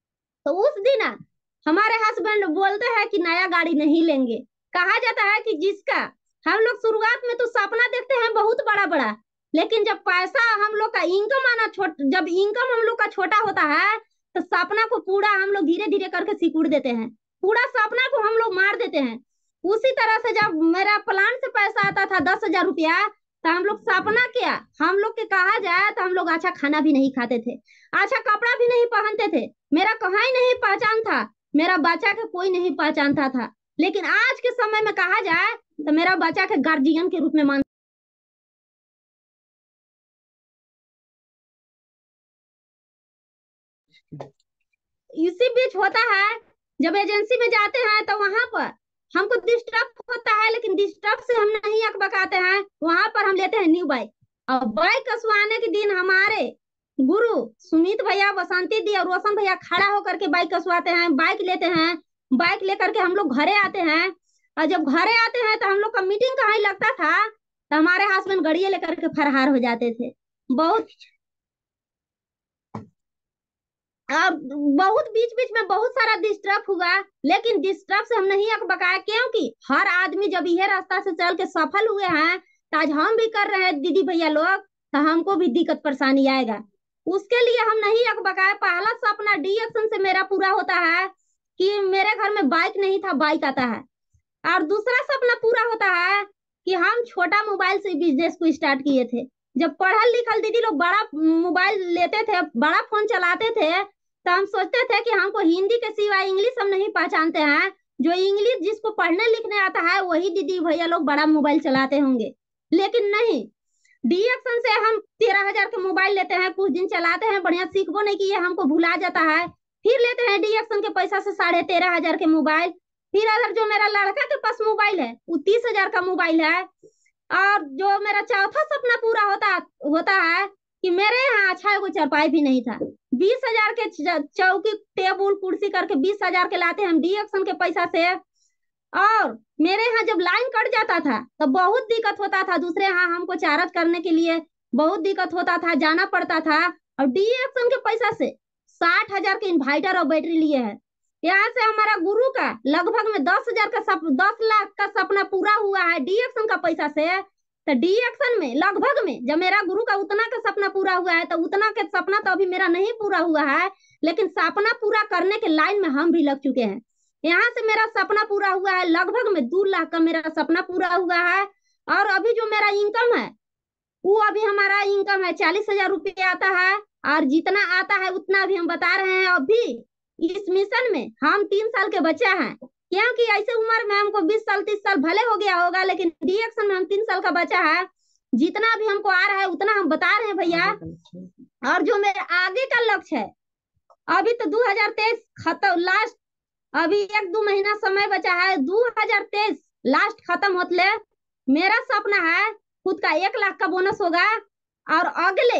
तो उस दिन हमारे हस्बैंड बोलते हैं कि नया गाड़ी नहीं लेंगे। कहा जाता है कि जिसका हम लोग शुरुआत में तो सपना देखते हैं बहुत बड़ा बड़ा, लेकिन जब पैसा हम लोग का इनकम आना छोट जब इनकम हम लोग का छोटा होता है तो सपना को पूरा हम लोग धीरे धीरे करके सिकुड़ देते हैं, पूरा सपना को हम लोग मार देते हैं। उसी तरह से जब मेरा प्लान से पैसा आता था दस हजार रुपया, तो हम लोग सपना क्या, हम लोग के कहा जाए तो हम लोग अच्छा खाना भी नहीं खाते थे, अच्छा कपड़ा भी नहीं पहनते थे, मेरा कहाँ ही नहीं पहचान था, मेरा बच्चा के कोई नहीं पहचानता था। लेकिन आज के समय में कहा जाए तो मेरा बच्चा के गार्जियन के रूप में मान इसी बीच होता है, जब एजेंसी में जाते हैं तो वहां पर हमको डिस्टर्ब होता है, लेकिन डिस्टर्ब से हम नहीं अकबकाते हैं, वहां पर हम लेते हैं न्यू बाइक। और बाइक कसवाने के दिन हमारे गुरु सुमित भैया, बसंती दी और रोशन भैया खड़ा होकर के बाइक कसवाते हैं, बाइक लेते हैं। बाइक लेकर के हम लोग घरे आते हैं, और जब घरे आते हैं तो हम लोग का मीटिंग कहाँ ही लगता था, तो हमारे हस्बैंड गाड़ियां लेकर के फरार हो जाते थे। बहुत और बहुत बीच बीच में बहुत सारा डिस्टर्ब हुआ, लेकिन डिस्टर्ब से हम नहीं अकबकाए, क्योंकि हर आदमी जब यह रास्ता से चल के सफल हुए हैं, तो आज हम भी कर रहे हैं दीदी भैया लोग, तो हमको भी दिक्कत परेशानी आएगा। उसके लिए हम नहीं अकबकाए। पहला सपना डी एक्शन से मेरा पूरा होता है कि मेरे घर में बाइक नहीं था, बाइक आता है। और दूसरा सपना पूरा होता है कि हम छोटा मोबाइल से बिजनेस को स्टार्ट किए थे। जब पढ़ल लिखल दीदी लोग बड़ा मोबाइल लेते थे, बड़ा फोन चलाते थे, तो हम सोचते थे कि हमको हिंदी के सिवा इंग्लिश हम नहीं पहचानते हैं, जो इंग्लिश जिसको पढ़ने लिखने आता है वही दीदी भैया लोग बड़ा मोबाइल चलाते होंगे। लेकिन नहीं, डी एक्शन से हम तेरह हजार के मोबाइल लेते हैं, कुछ दिन चलाते हैं, बढ़िया सीखबो नहीं किए, हमको भुला जाता है, फिर लेते हैं डी एक्शन के पैसा से साढ़े तेरह हजार के मोबाइल। फिर अगर जो मेरा लड़का के पास मोबाइल है वो तीस हजार का मोबाइल है। और जो मेरा चौथा सपना पूरा होता होता है कि मेरे यहाँ अच्छा एगो चारपाई भी नहीं था, बीस हजार के चौकी टेबुल कुर्सी करके बीस हजार के लाते हम डी एक्शन के पैसा से। और मेरे यहाँ जब लाइन कट जाता था तो बहुत दिक्कत होता था, दूसरे यहाँ हमको चार्ज करने के लिए बहुत दिक्कत होता था, जाना पड़ता था। और डी एक्शन के पैसा से साठ हजार के इन्वर्टर और बैटरी लिए है। यहाँ से हमारा गुरु का लगभग में दस हजार का सप, दस लाख का सपना पूरा हुआ है डी एक्शन का पैसा से। तो डी एक्शन में लगभग में जब मेरा गुरु का उतना का सपना पूरा हुआ है, तो उतना के सपना तो अभी मेरा नहीं पूरा हुआ है, लेकिन सपना पूरा करने के लाइन में हम भी लग चुके हैं। यहाँ से मेरा सपना पूरा हुआ है, लगभग में दो लाख का मेरा सपना पूरा हुआ है। और अभी जो मेरा इनकम है वो अभी हमारा इनकम है चालीस हजार रुपये आता है, और जितना आता है उतना अभी हम बता रहे हैं। अभी इस मिशन में हम तीन साल के बच्चे हैं, क्योंकि ऐसे उम्र में हमको बीस साल तीस साल भले हो गया होगा, लेकिन डी एक्शन में हम तीन साल का बच्चा है। जितना भी हमको आ रहा है उतना हम बता रहे हैं भैया। और जो मेरे आगे का लक्ष्य है, अभी तो दो हजार तेईस खत्म, लास्ट अभी एक दो महीना समय बचा है, दो हजार तेईस लास्ट खत्म होते मेरा सपना है खुद का एक लाख का बोनस होगा। और अगले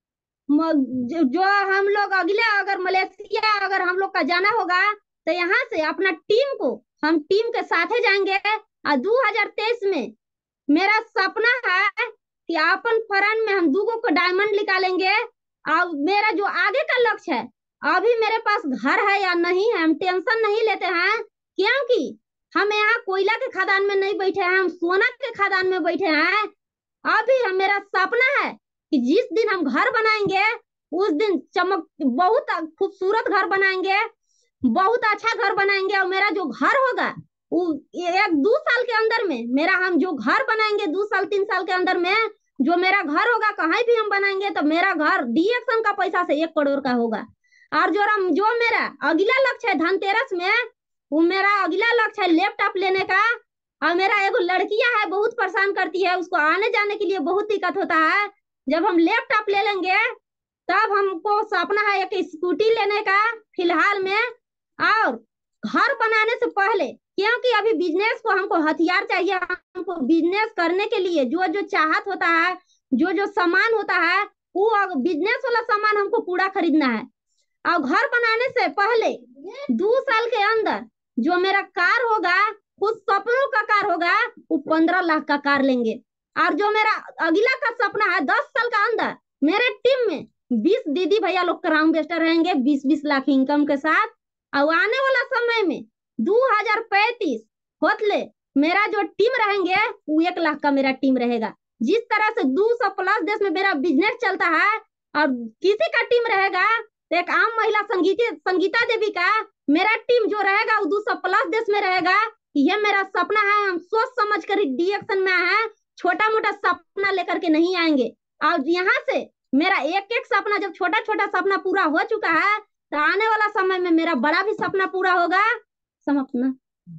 जो, जो हम लोग अगले अगर मलेशिया अगर हम लोग का जाना होगा, तो यहाँ से अपना टीम को हम टीम के साथ ही जाएंगे। और दो हजार तेईस में मेरा सपना है कि अपन फरन में हम दूगो को डायमंड निकालेंगे। और मेरा जो आगे का लक्ष्य है, अभी मेरे पास घर है या नहीं है हम टेंशन नहीं लेते हैं, क्योंकि हम यहाँ कोयला के खदान में नहीं बैठे हैं, हम सोना के खदान में बैठे हैं। अभी हम मेरा सपना है कि जिस दिन हम घर बनाएंगे उस दिन चमक बहुत खूबसूरत घर बनाएंगे, बहुत अच्छा घर बनाएंगे। और मेरा जो घर होगा वो एक दो साल के अंदर में मेरा हम जो घर बनाएंगे, दो साल तीन साल के अंदर में जो मेरा घर होगा, कहीं भी हम बनाएंगे तो मेरा घर डी एक्शन का पैसा से एक करोड़ का होगा। और जो जो मेरा अगला लक्ष्य है धनतेरस में, वो मेरा अगला लक्ष्य है लैपटॉप लेने का। और मेरा एगो लड़कियां है बहुत परेशान करती है, उसको आने जाने के लिए बहुत दिक्कत होता है। जब हम लैपटॉप ले लेंगे तब हमको सपना है एक स्कूटी लेने का फिलहाल में। और घर बनाने से पहले, क्योंकि अभी बिजनेस को हमको हथियार चाहिए, हमको बिजनेस करने के लिए जो जो चाहत होता है, जो जो सामान होता है, वो बिजनेस वाला सामान हमको पूरा खरीदना है। और घर बनाने से पहले दो साल के अंदर जो मेरा कार होगा, खुद सपनों का कार होगा, वो पंद्रह लाख का कार लेंगे। और जो मेरा अगला का सपना है दस साल का अंदर मेरे टीम में बीस दीदी भैया लोग क्राउन बेस्टर रहेंगे, बीस बीस लाख इनकम के साथ। और आने वाला समय में दो हजार पैंतीस होतले मेरा जो टीम रहेंगे वो एक लाख का मेरा टीम रहेगा। जिस तरह से दो सौ प्लस देश में मेरा बिजनेस चलता है, और किसी का टीम रहेगा तो एक आम महिला संगीता संगीता देवी का मेरा टीम जो रहेगा वो दो सौ प्लस देश में रहेगा। यह मेरा सपना है, हम सोच समझ कर डी एक्शन में आए, छोटा मोटा सपना लेकर के नहीं आएंगे। और यहाँ से मेरा एक एक सपना, जब छोटा छोटा सपना पूरा हो चुका है, तो आने वाला समय में मेरा बड़ा भी सपना पूरा होगा। समाप्त।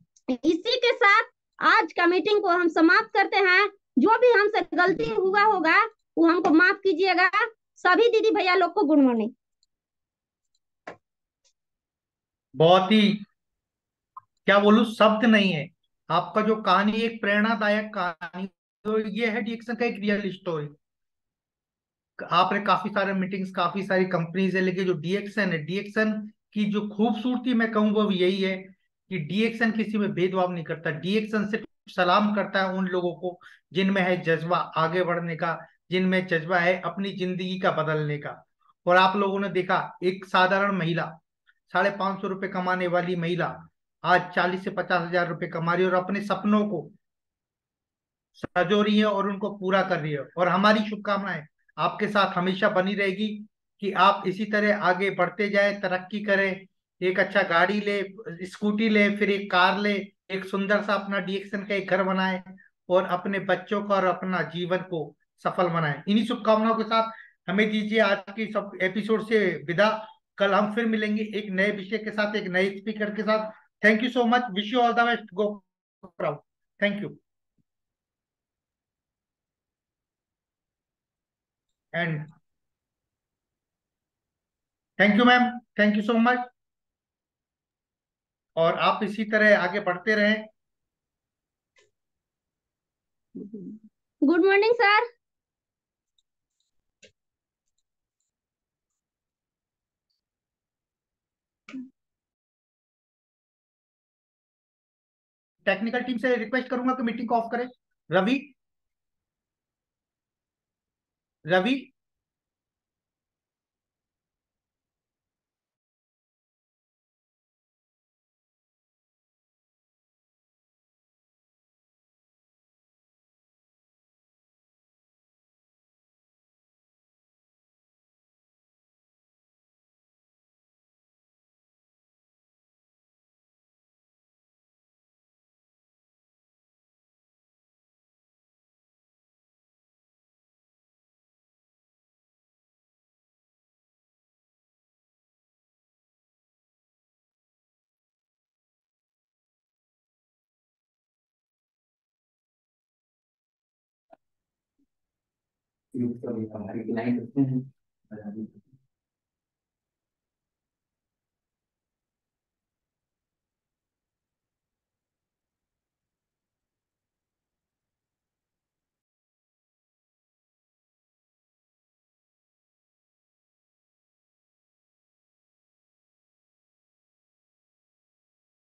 इसी के साथ आज का मीटिंग को हम समाप्त करते हैं। जो भी हमसे गलती हुआ होगा वो हमको माफ कीजिएगा। सभी दीदी भैया लोग को गुड मॉर्निंग। बहुत ही, क्या बोलूं, शब्द नहीं है। आपका जो कहानी, एक प्रेरणादायक कहानी, तो ये है डीएक्सन का एक रियल स्टोरी। आपने काफी सारे मीटिंग्स, काफी सारी कंपनीज है, लेकिन जो डीएक्सन है, डीएक्सन की जो खूबसूरती मैं कहूँ वो यही है कि डीएक्सन किसी में भेदभाव नहीं करता। डीएक्सन सिर्फ सलाम करता है उन लोगों को जिनमें है जज्बा आगे बढ़ने का, जिनमें जज्बा है अपनी जिंदगी का बदलने का। और आप लोगों ने देखा, एक साधारण महिला, साढ़े पांच सौ रुपये कमाने वाली महिला, आज चालीस से पचास हजार रुपये कमा रही है और अपने सपनों को सजो रही है और उनको पूरा कर रही है। और हमारी शुभकामनाएं आपके साथ हमेशा बनी रहेगी कि आप इसी तरह आगे बढ़ते जाए, तरक्की करें, एक अच्छा गाड़ी ले, स्कूटी ले, फिर एक कार ले, एक सुंदर सा अपना डीएक्सन का एक घर बनाए, और अपने बच्चों का और अपना जीवन को सफल बनाए। इन्हीं शुभकामनाओं के साथ हमें दीजिए आज की सब एपिसोड से विदा। कल हम फिर मिलेंगे एक नए विषय के साथ, एक नए स्पीकर के साथ। Thank you so much, wish you all the best, go proud. Thank you. And thank you ma'am, thank you so much. और आप इसी तरह आगे बढ़ते रहें। Good morning sir. Technical team से रिक्वेस्ट करूंगा कि मीटिंग को ऑफ करें। रवि, रवि। हमारी क्लाइंट होते हैं।